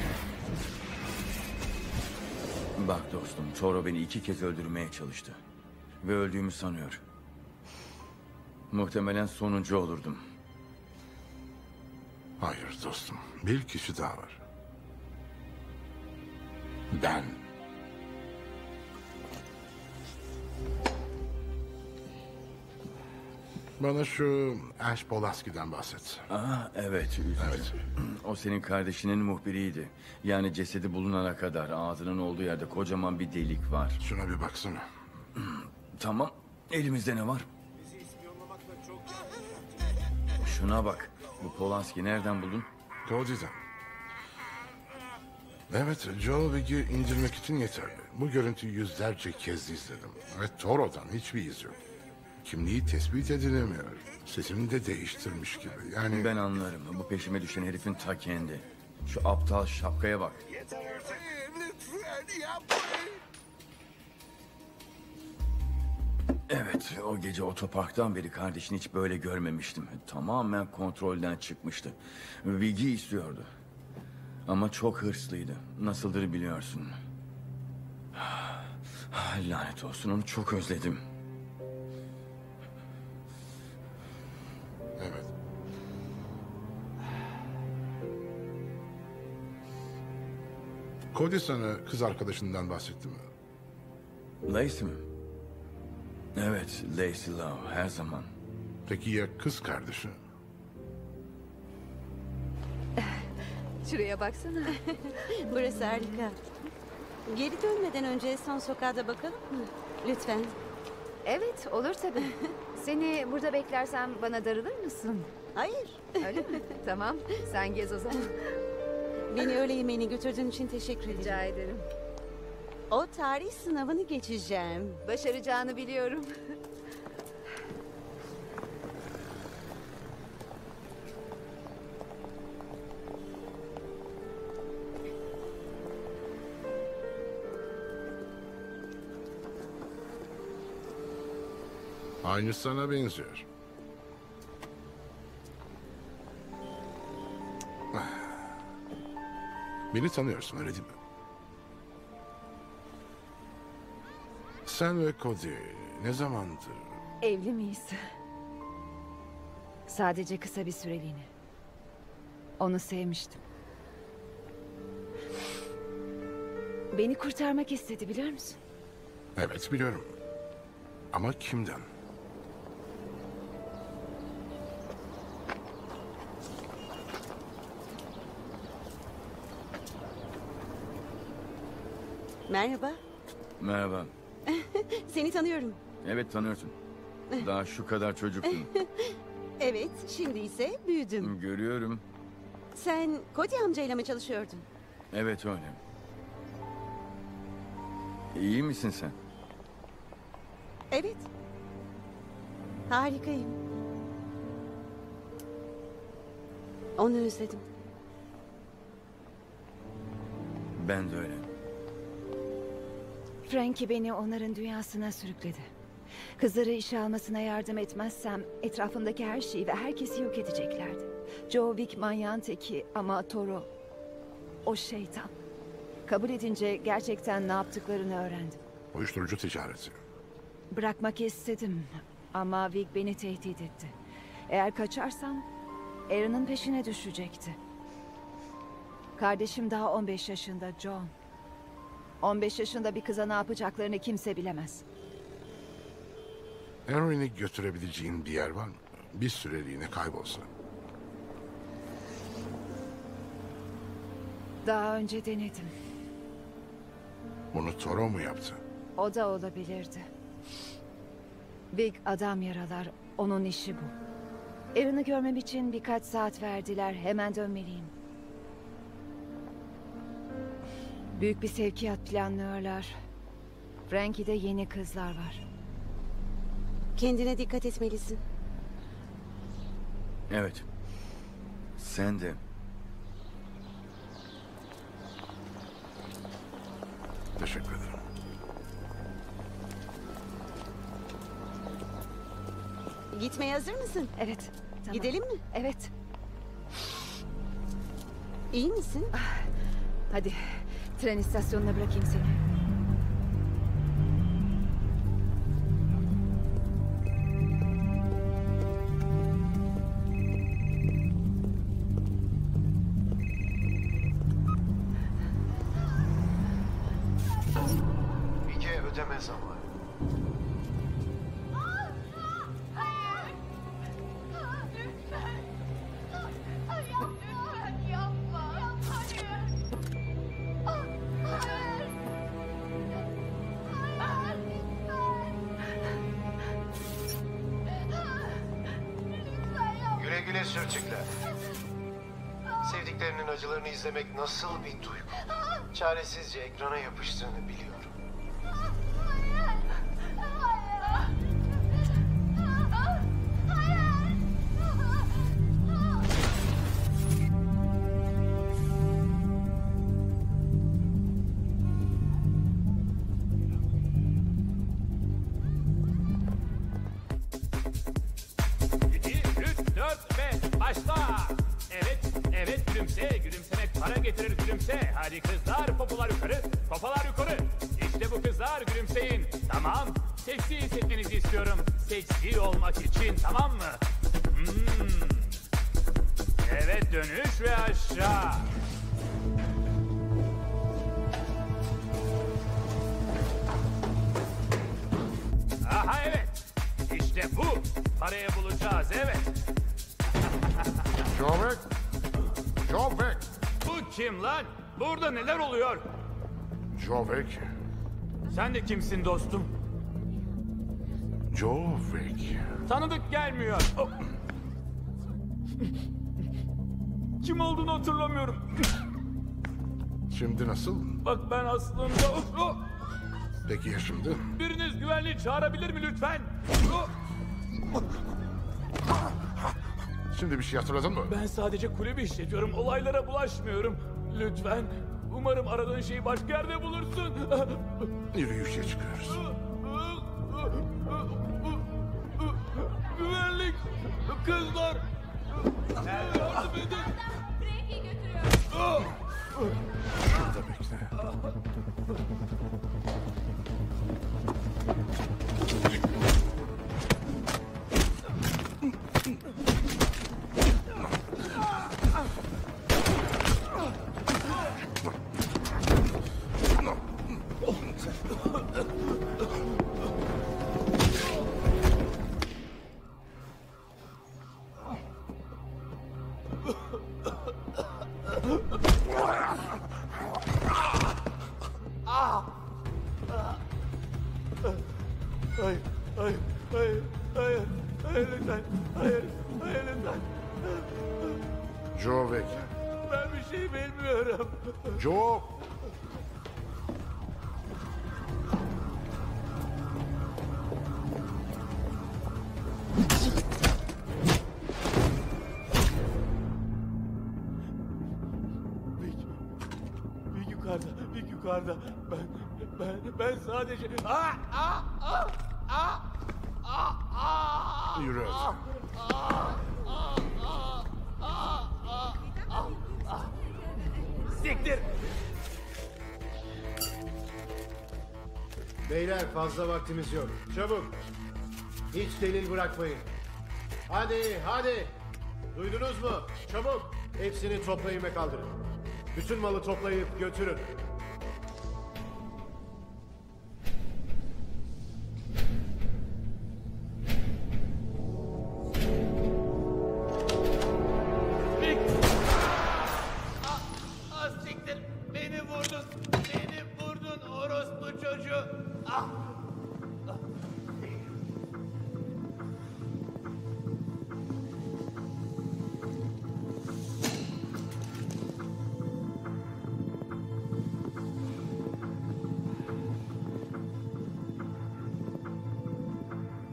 Bak dostum, Toro beni iki kez öldürmeye çalıştı. Ve öldüğümü sanıyor. Muhtemelen sonuncu olurdum. Hayır dostum. Bir kişi daha var. Ben. Bana şu Ash Polaski'den bahset. Aa, evet. üzücü. Evet. O senin kardeşinin muhbiriydi. Yani cesedi bulunana kadar ağzının olduğu yerde kocaman bir delik var. Şuna bir baksana. Tamam. Elimizde ne var? Şuna bak. Bu Polanski nereden buldun? Cody'den. Evet, Joe Wigg'i indirmek için yeterli. Bu görüntüyü yüzlerce kez izledim. Ve Toro'dan hiçbir iz yok. Kimliği tespit edilemiyor. Sesini de değiştirmiş gibi. Yani... Ben anlarım. Bu peşime düşen herifin ta kendi. Şu aptal şapkaya bak. Evet, o gece otoparktan beri kardeşini hiç böyle görmemiştim. Tamamen kontrolden çıkmıştı. Vigg'i istiyordu. Ama çok hırslıydı. Nasıldır biliyorsun. Lanet olsun, onu çok özledim. Evet. Cody sana kız arkadaşından bahsetti mi? Lacey mi? Evet, Lacey Love her zaman. Peki ya kız kardeşi? Şuraya baksana. Burası harika. Geri dönmeden önce son sokağa da bakalım mı? Lütfen. Evet, olur tabii. Seni burada beklersem bana darılır mısın? Hayır. Öyle mi? Tamam, sen gez o zaman. Beni öğle yemeğine götürdüğün için teşekkür ederim. Rica ederim. O tarih sınavını geçeceğim. Başaracağını biliyorum. Aynı sana benziyor. Beni tanıyorsun öyle değil mi? Sen ve Cody ne zamandır? Evli miyiz? Sadece kısa bir süreliğine. Onu sevmiştim. Beni kurtarmak istedi biliyor musun? Evet biliyorum. Ama kimden? Merhaba. Merhaba. Seni tanıyorum. Evet, tanıyorsun. Daha şu kadar çocuktun. Evet, şimdi ise büyüdüm. Görüyorum. Sen Cody amcayla mı çalışıyordun? Evet öyle. İyi misin sen? Evet. Harikayım. Onu özledim. Ben de öyle. Frankie beni onların dünyasına sürükledi. Kızları işe almasına yardım etmezsem etrafındaki her şeyi ve herkesi yok edeceklerdi. Joe Wick manyağın teki ama Toro o şeytan. Kabul edince gerçekten ne yaptıklarını öğrendim. Uyuşturucu ticareti. Bırakmak istedim ama Wick beni tehdit etti. Eğer kaçarsam Aaron'ın peşine düşecekti. Kardeşim daha on beş yaşında John. on beş yaşında bir kıza ne yapacaklarını kimse bilemez. Eroin'i götürebileceğin bir yer var mı? Bir süreliğine kaybolsa. Daha önce denedim. Bunu Toro mu yaptı? O da olabilirdi. Big adam yaralar. Onun işi bu. Aaron'ı görmem için birkaç saat verdiler. Hemen dönmeliyim. Büyük bir sevkiyat planlıyorlar. Frankie'de yeni kızlar var. Kendine dikkat etmelisin. Evet. Sen de. Teşekkür ederim. Gitmeye hazır mısın? Evet. Tamam. Gidelim mi? Evet. İyi misin? Hadi tren istasyonuna bırakayım seni. Bige ödeme zamanı. Güle güle sürçükler. Sevdiklerinin acılarını izlemek nasıl bir duygu? Çaresizce ekrana yapıştığını biliyorum. iki, üç, dört, beş, başla. Evet, evet gülümse. Gülümsemek para getirir gülümse. Hadi kızlar popolar yukarı, popolar yukarı. İşte bu kızlar gülümseyin. Tamam, seksi hissetmenizi istiyorum. Seksi olmak için, tamam mı? Hmm. Evet, dönüş ve aşağı. Aha evet. İşte bu. Parayı bulacağız evet. Jovek! Jovek! Bu kim lan? Burada neler oluyor? Jovek! Sen de kimsin dostum? Jovek! Tanıdık gelmiyor. Oh. Kim olduğunu hatırlamıyorum. Şimdi nasıl? Bak ben aslında... Oh. Peki ya şimdi? Biriniz güvenliği çağırabilir mi lütfen? Oh. Şimdi bir şey hatırladın mı? Ben sadece kulübü işletiyorum. Olaylara bulaşmıyorum. Lütfen. Umarım aradığın şeyi başka yerde bulursun. Yürüyüşe çıkıyoruz. Güvenlik. Kızlar. Yardım edin. Şurada bekle. Hayır, hayır, hayır, hayır, hayır lütfen, hayır, hayır lütfen. Jovek! Ben bir şey bilmiyorum. Joe! Bir yukarıda, bir yukarıda. Ben, ben, ben sadece... Aa, aa, aa, aa, aa, aa, Yürü. aa, aa, aa, aa, aa, aa, aa. Siktir. Beyler fazla vaktimiz yok. Çabuk. Hiç delil bırakmayın. Hadi hadi. Duydunuz mu? Çabuk. Hepsini toplayın ve kaldırın. Bütün malı toplayıp götürün. Big. Ah, ah, siktir. Beni vurdun. Beni vurdun orospu çocuğu. Ah.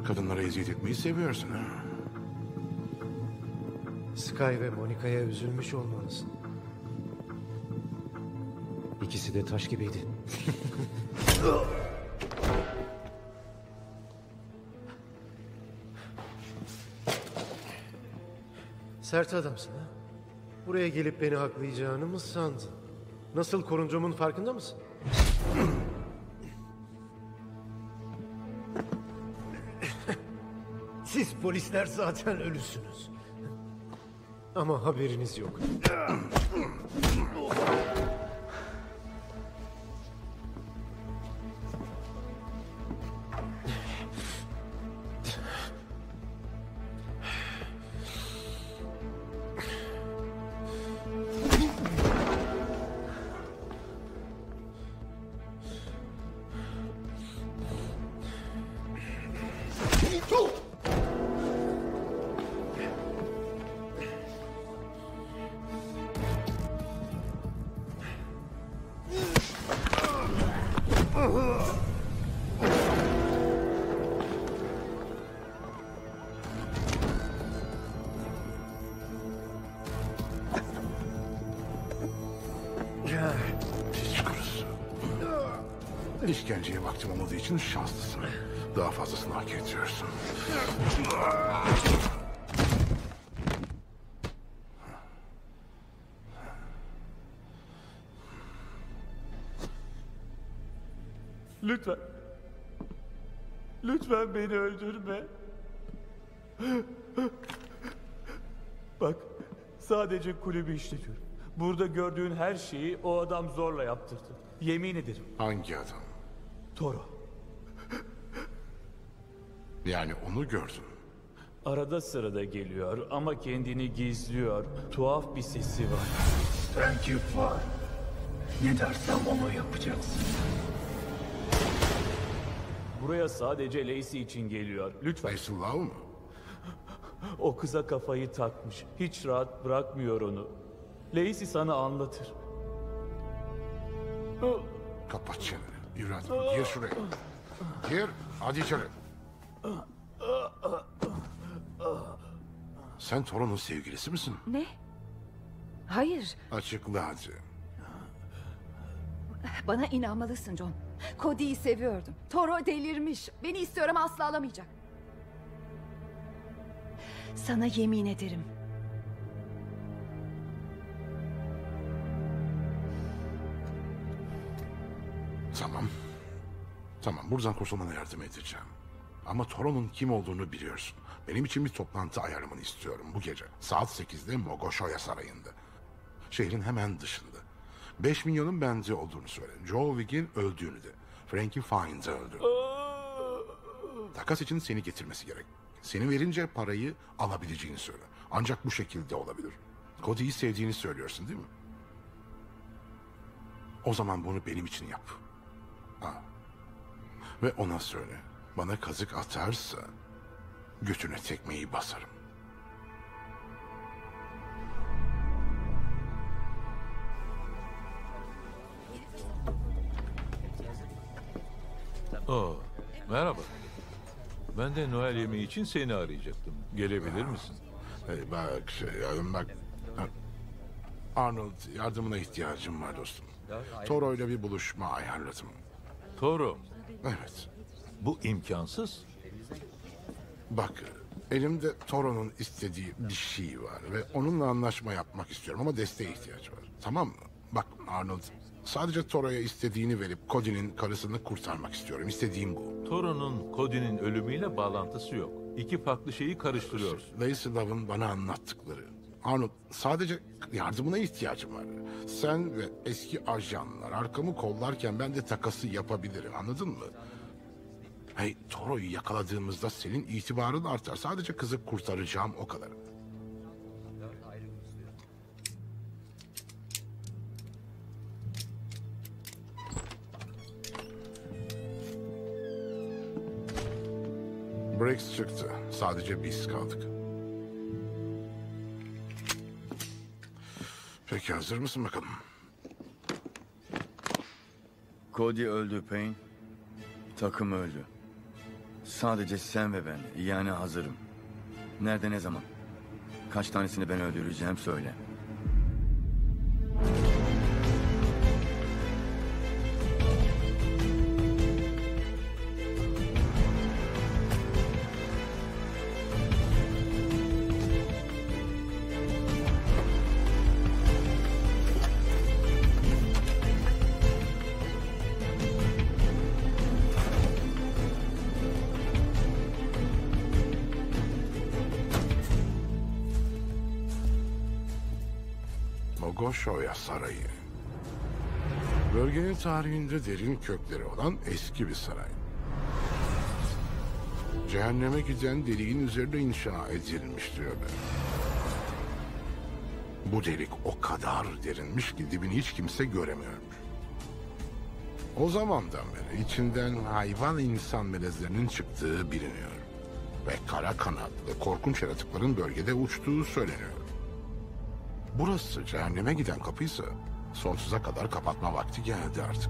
Kadınlara eziyet etmeyi seviyorsun ha? Sky ve Monica'ya üzülmüş olmalısın. İkisi de taş gibiydi. Sert adamsın ha? Buraya gelip beni haklayacağını mı sandın? Nasıl korunduğumun farkında mısın? Siz polisler zaten ölüsünüz. Ama haberiniz yok. Piç kurusu. İşkenceye vaktim olmadığı için şanslısın. Daha fazlasını hak ediyorsun. Lütfen. Lütfen beni öldürme. Bak, sadece kulübü işletiyorum. Burada gördüğün her şeyi o adam zorla yaptırdı. Yemin ederim. Hangi adam? Toro. Yani onu gördün. Arada sırada geliyor ama kendini gizliyor. Tuhaf bir sesi var. Frankie var. Ne dersem onu yapacaksın. Buraya sadece Lacey için geliyor. Lütfen. Lacey Love mı? O kıza kafayı takmış. Hiç rahat bırakmıyor onu. Lacey sana anlatır. Kapat çeneni. Yürü hadi. Gir şuraya. Gir. Hadi içeri. Sen Toro'nun sevgilisi misin? Ne? Hayır. Açıkla hadi. Bana inanmalısın John. Cody'yi seviyordum. Toro delirmiş. Beni istiyor ama asla alamayacak. Sana yemin ederim. Tamam. Tamam, buradan kurtulmana yardım edeceğim. Ama Toro'nun kim olduğunu biliyorsun. Benim için bir toplantı ayarlamanı istiyorum bu gece. Saat sekizde Mogoshoya Sarayı'nda. Şehrin hemen dışında. Beş milyonun bende olduğunu söyle. Joe Wick'in öldüğünü de. Frankie Fiennes öldü. Takas için seni getirmesi gerek. Seni verince parayı alabileceğini söyle. Ancak bu şekilde olabilir. Cody'yi sevdiğini söylüyorsun değil mi? O zaman bunu benim için yap. Ha. Ve ona söyle. Bana kazık atarsa götüne tekmeyi basarım. Oo, merhaba. Ben de Noel yemeği için seni arayacaktım. Gelebilir misin? Hey, bak şey, bak. Arnold, yardımına ihtiyacım var dostum. Toro ile bir buluşma ayarladım. Toro? Evet. Bu imkansız. Bak, elimde Toro'nun istediği bir şey var ve onunla anlaşma yapmak istiyorum ama desteğe ihtiyaç var. Tamam mı? Bak Arnold, sadece Toro'ya istediğini verip Cody'nin karısını kurtarmak istiyorum. İstediğim bu. Toro'nun Cody'nin ölümüyle bağlantısı yok. İki farklı şeyi karıştırıyorsun. Lacey Love'ın bana anlattıkları. Arnold, sadece yardımına ihtiyacım var. Sen ve eski ajanlar arkamı kollarken ben de takası yapabilirim. Anladın mı? Hey, Toro'yu yakaladığımızda senin itibarın artar. Sadece kızı kurtaracağım, o kadar. Briggs çıktı. Sadece biz kaldık. Peki hazır mısın bakalım? Cody öldü Payne. Takım öldü. Sadece sen ve ben. Yani hazırım. Nerede, ne zaman? Kaç tanesini ben öldüreceğim söyle. Mogoshoya Sarayı. Bölgenin tarihinde derin kökleri olan eski bir saray. Cehenneme giden deliğin üzerine inşa edilmiş diyorlar. Bu delik o kadar derinmiş ki dibini hiç kimse göremiyormuş. O zamandan beri içinden hayvan insan melezlerinin çıktığı biliniyor. Ve kara kanatlı korkunç yaratıkların bölgede uçtuğu söyleniyor. Burası cehenneme giden kapıysa sonsuza kadar kapatma vakti geldi artık.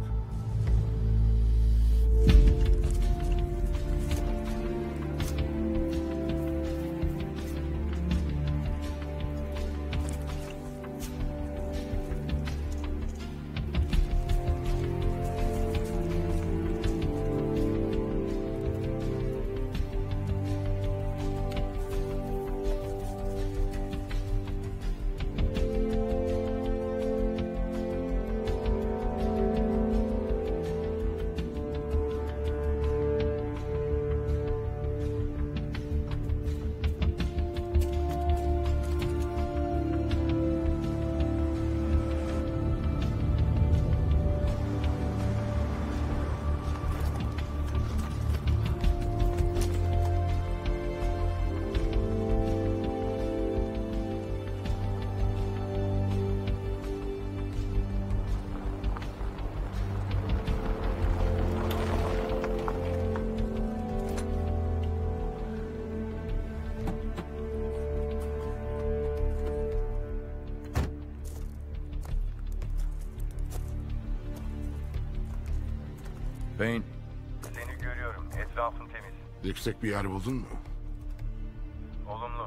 Payne. Seni görüyorum. Etrafın temiz. Yüksek bir yer buldun mu? Olumlu.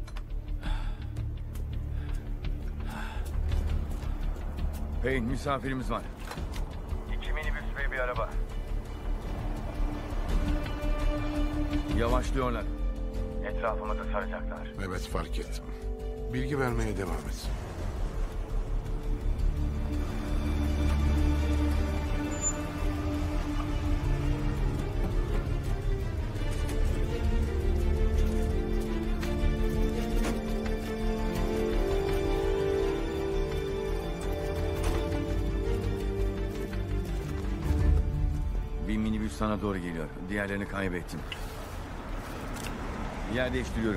Payne, misafirimiz var. İki minibüs ve bir araba. Yavaşlıyorlar. Etrafımızı saracaklar. Evet, fark ettim. Bilgi vermeye devam et. Bir minibüs sana doğru geliyor. Diğerlerini kaybettim. Yer değiştiriyorum.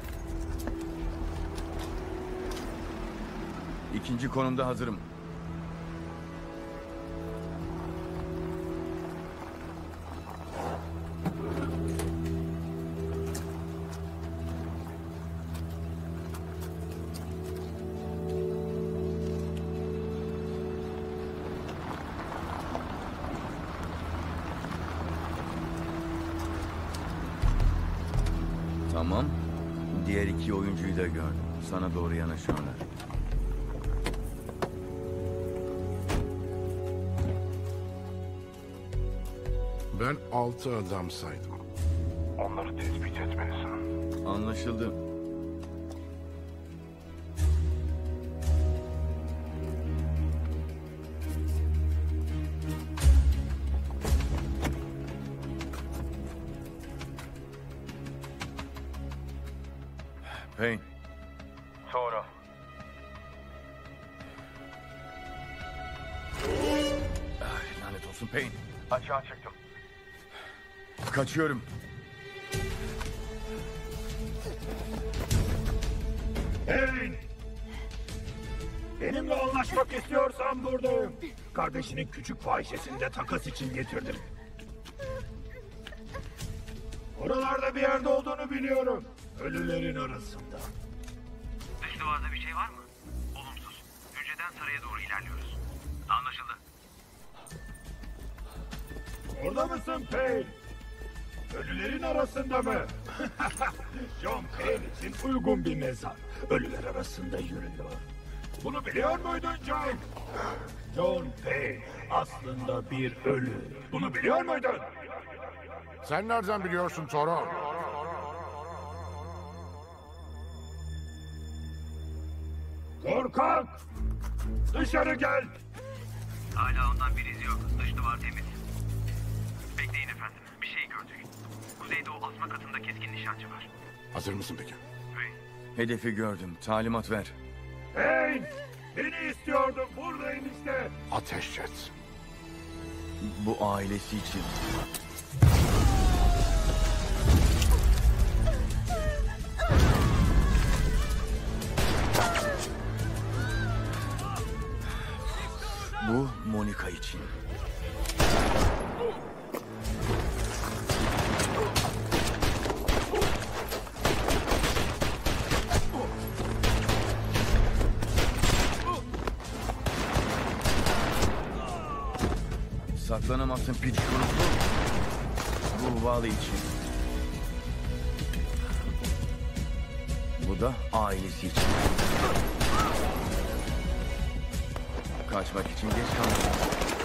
İkinci konumda hazırım. Tamam. Diğer iki oyuncuyu da gördüm. Sana doğru yanaşıyorlar. Ben altı adam saydım. Onları tespit etmelisin. Anlaşıldı. Payne. Sonra. Ay, lanet olsun Payne. Açığa çıktım. Kaçıyorum. Hey! Benimle anlaşmak istiyorsan buradayım. Kardeşinin küçük fahişesini de takas için getirdim. Oralarda bir yerde olduğunu biliyorum. Ölülerin arasında. Dış duvarda bir şey var mı? Olumsuz. Hücreden saraya doğru ilerliyoruz. Anlaşıldı. Orada mısın Payne? Ölülerin arasında mı? John Payne için uygun bir mezar. Ölüler arasında yürüyor. Bunu biliyor muydun John? John Payne aslında bir ölü. Bunu biliyor muydun? Sen nereden biliyorsun Toro? Korkak! Dışarı gel! Hala ondan bir iz yok. Dış duvar temiz. Bekleyin efendim. Bir şey gördük. Kuzeyde o asma katında keskin nişancı var. Hazır mısın peki? Hedefi gördüm. Talimat ver. Hey! Beni istiyordum. Buradayım işte. Ateş et. Bu ailesi için. Bu Monica için. Saklanamazsın piç kurusu. Bu Valley için. Bu da ailesi için. Kaçmak için geç kalmadın.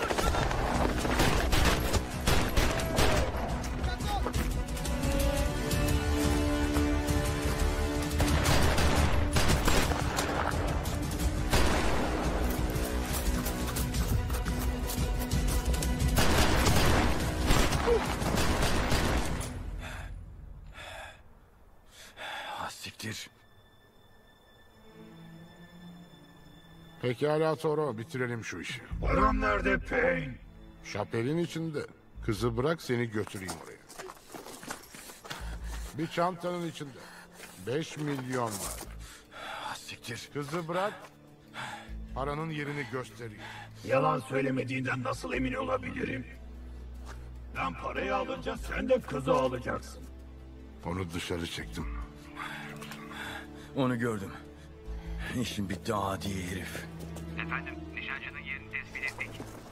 Ah, siktir. Pekala Toro, bitirelim şu işi. Param nerede Payne? Şapelin içinde. Kızı bırak seni götüreyim oraya. Bir çantanın içinde. Beş milyon var. Siktir. Kızı bırak. Paranın yerini göstereyim. Yalan söylemediğinden nasıl emin olabilirim? Ben parayı alınca sen de kızı alacaksın. Onu dışarı çektim. Onu gördüm. İşin bitti adi herif. Efendim, nişancının yerini tespit ettik.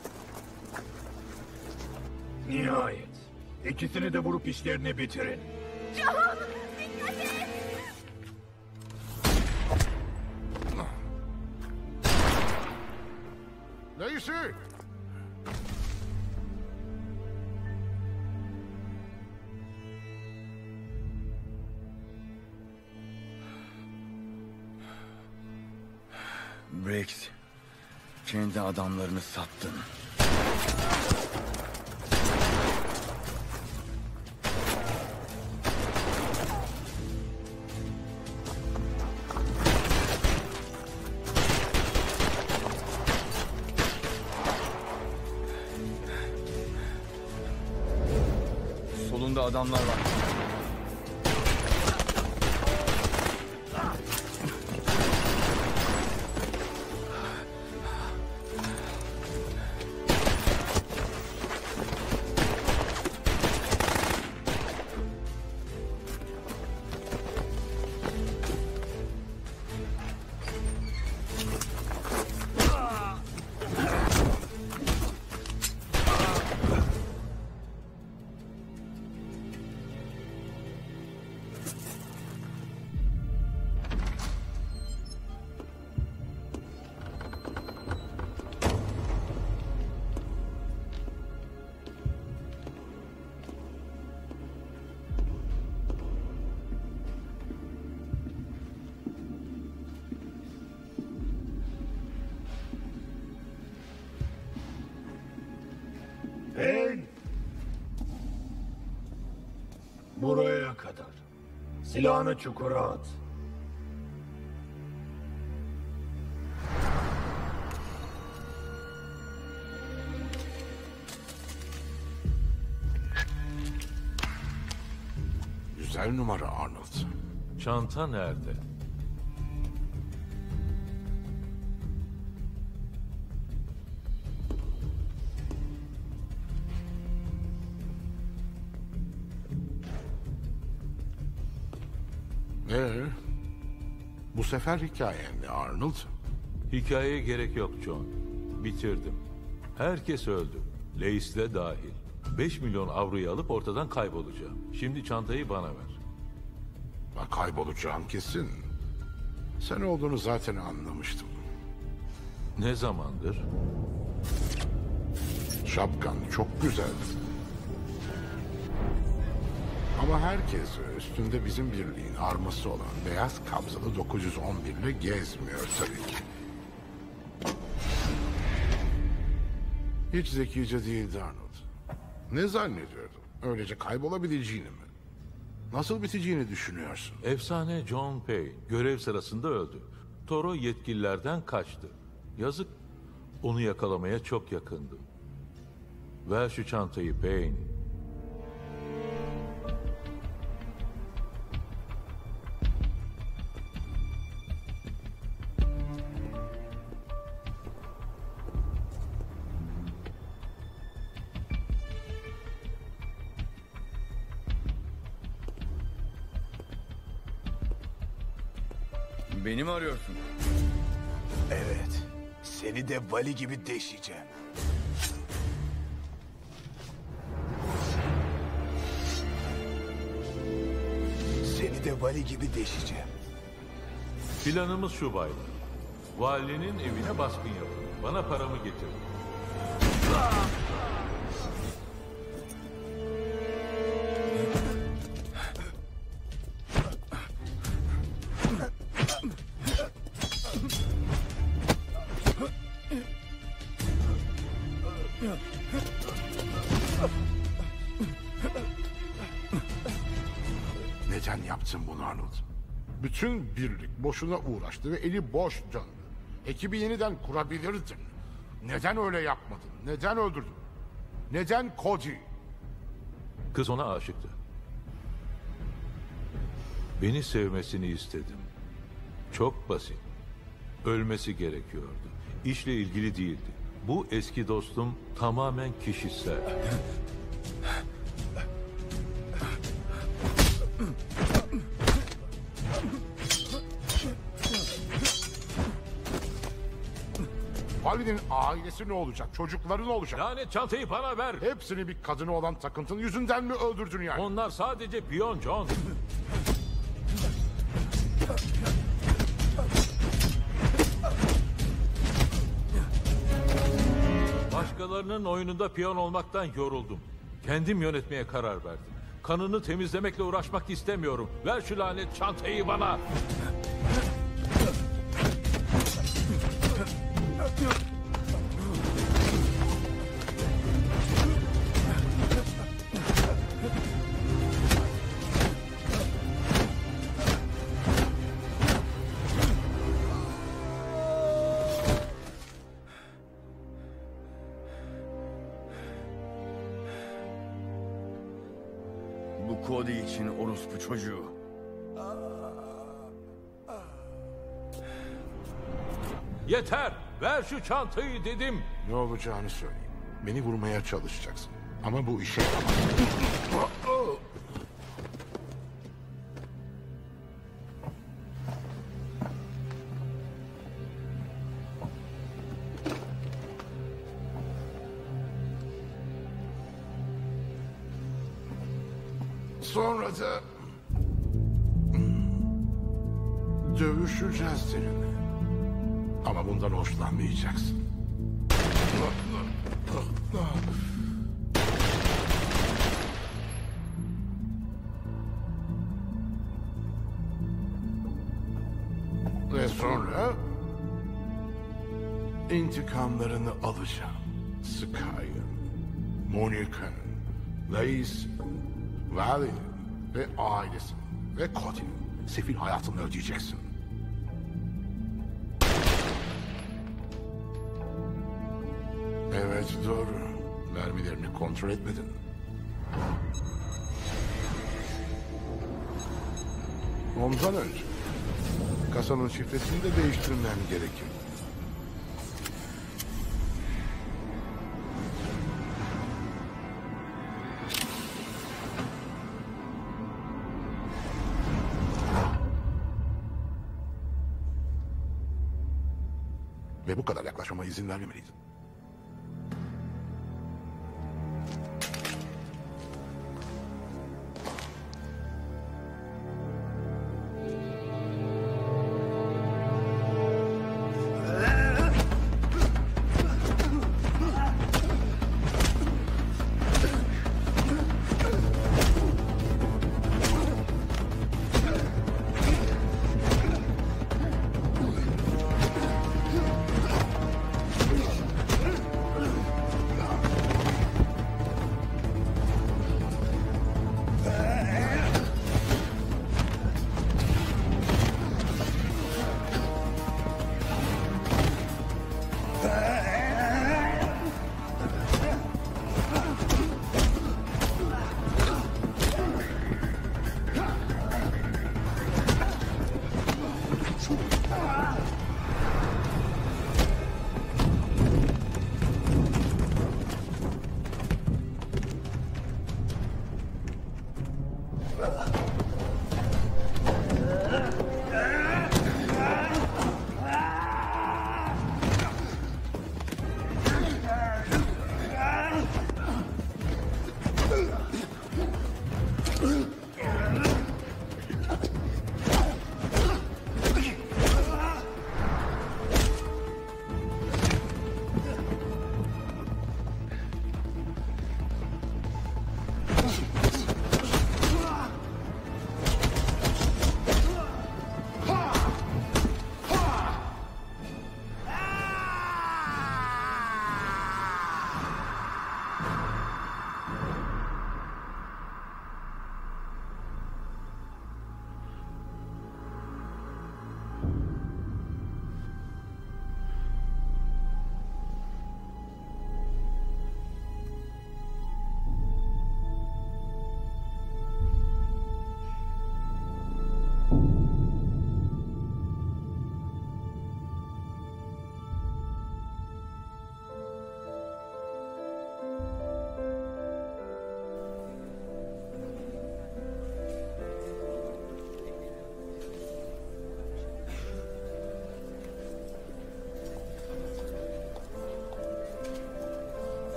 Nihayet. İkisini de vurup işlerini bitirin. John! Dikkat et! Lacey! Briggs, kendi adamlarını sattın. Solunda adamlar var. Payne! Buraya kadar. Silahını çukura at. Güzel numara Arnold. Çanta nerede? Ee, bu sefer hikayen ne Arnold? Hikayeye gerek yok John. Bitirdim. Herkes öldü. Leis de dahil. beş milyon avroyu alıp ortadan kaybolacağım. Şimdi çantayı bana ver. Bak, kaybolacağım kesin. Sen olduğunu zaten anlamıştım. Ne zamandır? Şapkan çok güzeldi. Ama herkes üstünde bizim birliğin arması olan beyaz kabzalı dokuz yüz on bir ile gezmiyor tabii ki. Hiç zekice değildi Arnold. Ne zannediyordun? Öylece kaybolabileceğini mi? Nasıl biteceğini düşünüyorsun? Efsane John Payne görev sırasında öldü. Toro yetkililerden kaçtı. Yazık. Onu yakalamaya çok yakındım. Ver şu çantayı Payne. Beni mi arıyorsun? Evet. Seni de vali gibi deşeceğim. Seni de vali gibi deşeceğim. Planımız şu baylar. Valinin evine baskın yapın. Bana paramı getirin. Neden yaptın bunu Arnold? Bütün birlik boşuna uğraştı ve eli boş döndü. Ekibi yeniden kurabilirdin. Neden öyle yapmadın? Neden öldürdün? Neden Cody? Kız ona aşıktı. Beni sevmesini istedim. Çok basit. Ölmesi gerekiyordu. İşle ilgili değildi. Bu eski dostum tamamen kişisel. Vali'nin ailesi ne olacak? Çocukları ne olacak? Lanet çantayı bana ver. Hepsini bir kadına olan takıntın yüzünden mi öldürdün yani? Onlar sadece piyon John. Başkalarının oyununda piyon olmaktan yoruldum. Kendim yönetmeye karar verdim. Kanını temizlemekle uğraşmak istemiyorum. Ver şu lanet çantayı bana. Bu Cody için orospu çocuğu. Yeter! Ver şu çantayı dedim. Ne olacağını söyleyeyim. Beni vurmaya çalışacaksın. Ama bu işe yaramaz. Sonra da dövüşeceğiz seninle. Ama bundan hoşlanmayacaksın. Ve sonra intikamlarını alacağım. Sky'ın, Monica'nın, Lace'in, Valley'nin ve ailesinin ve Cody'nin sefil hayatını ödeyeceksin. Evet doğru. Mermilerini kontrol etmedin. Ondan önce kasanın şifresini de değiştirmem gerekir. Ve bu kadar yaklaşmama izin vermemeliydin.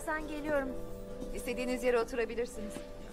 Birazdan geliyorum. İstediğiniz yere oturabilirsiniz.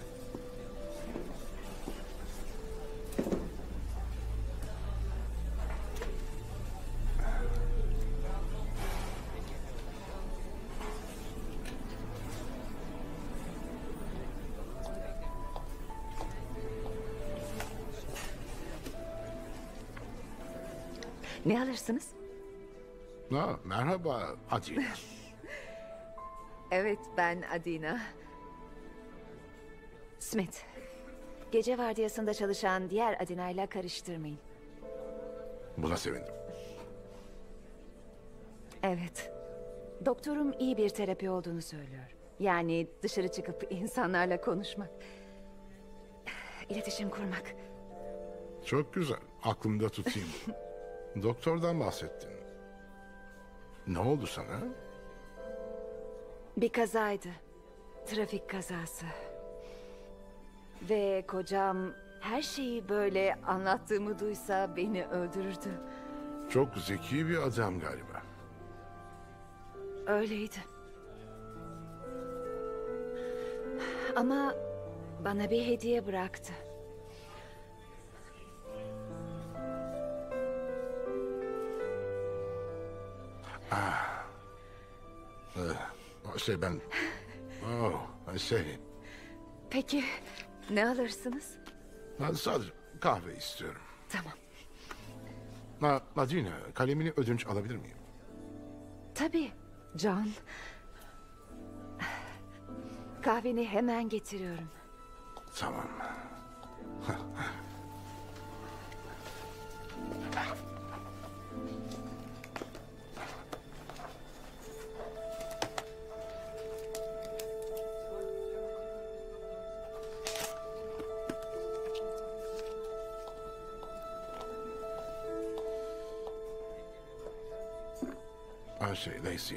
Ne alırsınız? Ha, merhaba Adina. Evet, ben Adina. Smith. Gece vardiyasında çalışan diğer Adina'yla karıştırmayın. Buna sevindim. Evet. Doktorum iyi bir terapi olduğunu söylüyor. Yani dışarı çıkıp insanlarla konuşmak. İletişim kurmak. Çok güzel. Aklımda tutayım. Doktordan bahsettin. Ne oldu sana? Bir kazaydı. Trafik kazası. Ve kocam her şeyi böyle anlattığımı duysa beni öldürürdü. Çok zeki bir adam galiba. Öyleydi. Ama bana bir hediye bıraktı. Ah. Ee, şey ben... Oh, şey... Peki ne alırsınız? Ben sadece kahve istiyorum. Tamam. Ha, Adina, kalemini ödünç alabilir miyim? Tabii John. Kahveni hemen getiriyorum. Tamam. Her şey Lacey.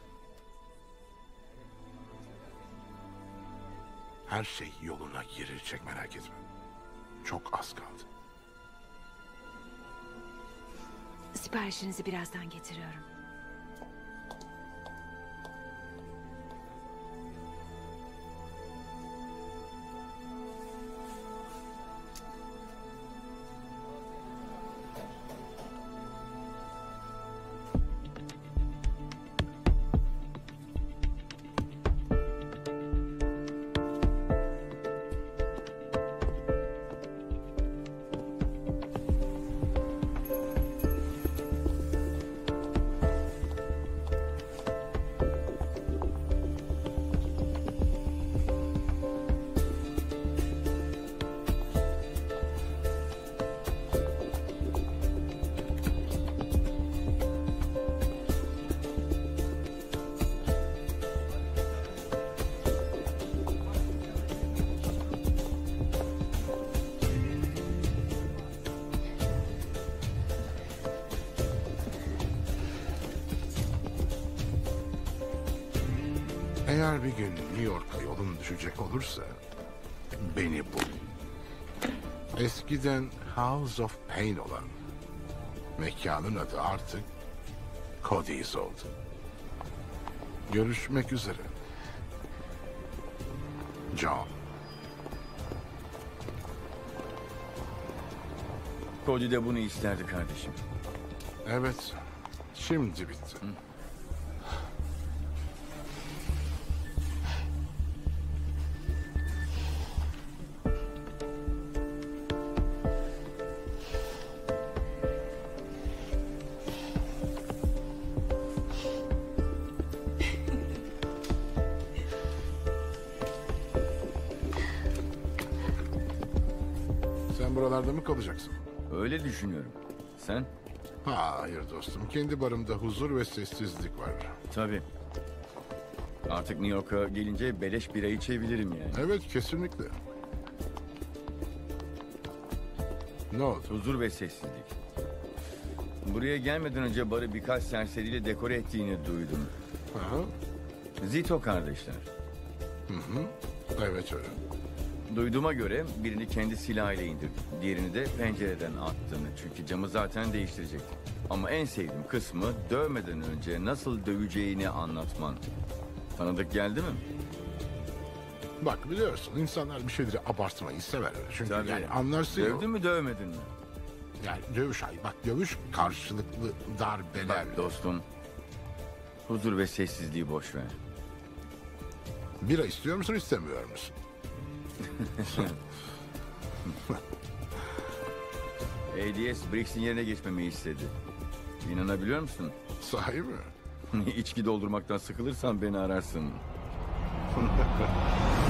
Her şey yoluna girecek, merak etme. Çok az kaldı. Siparişinizi birazdan getiriyorum. Eğer bir gün New York'a yolun düşecek olursa beni bul. Eskiden House of Pain olan mekanın adı artık Cody's oldu. Görüşmek üzere. John. Cody de bunu isterdi kardeşim. Evet. Şimdi bitti. Hı. Sen buralarda mı kalacaksın? Öyle düşünüyorum. Sen? Hayır dostum. Kendi barımda huzur ve sessizlik var. Tabii. Artık New York'a gelince beleş bira içebilirim yani. Evet, kesinlikle. Ne oldu? Huzur ve sessizlik. Buraya gelmeden önce barı birkaç serseriyle dekore ettiğini duydum. Aha. Zito kardeşler. Hı hı. Evet öyle. Duyduğuma göre birini kendi silahıyla indirdi. Diğerini de pencereden attığını. Çünkü camı zaten değiştirecekti. Ama en sevdiğim kısmı dövmeden önce nasıl döveceğini anlatman. Tanıdık geldi mi? Bak biliyorsun insanlar bir şeyleri abartmayı sever. Çünkü Tabii. yani anlarsın ya. Dövdün mü dövmedin mi? Yani dövüş ay bak dövüş karşılıklı darbeler. Bak dostum. Huzur ve sessizliği boş ver. Bira istiyor musun istemiyor musun? A D S Briggs'in yerine geçmemi istedi. İnanabiliyor musun? Sahi mi? İçki doldurmaktan sıkılırsan beni ararsın.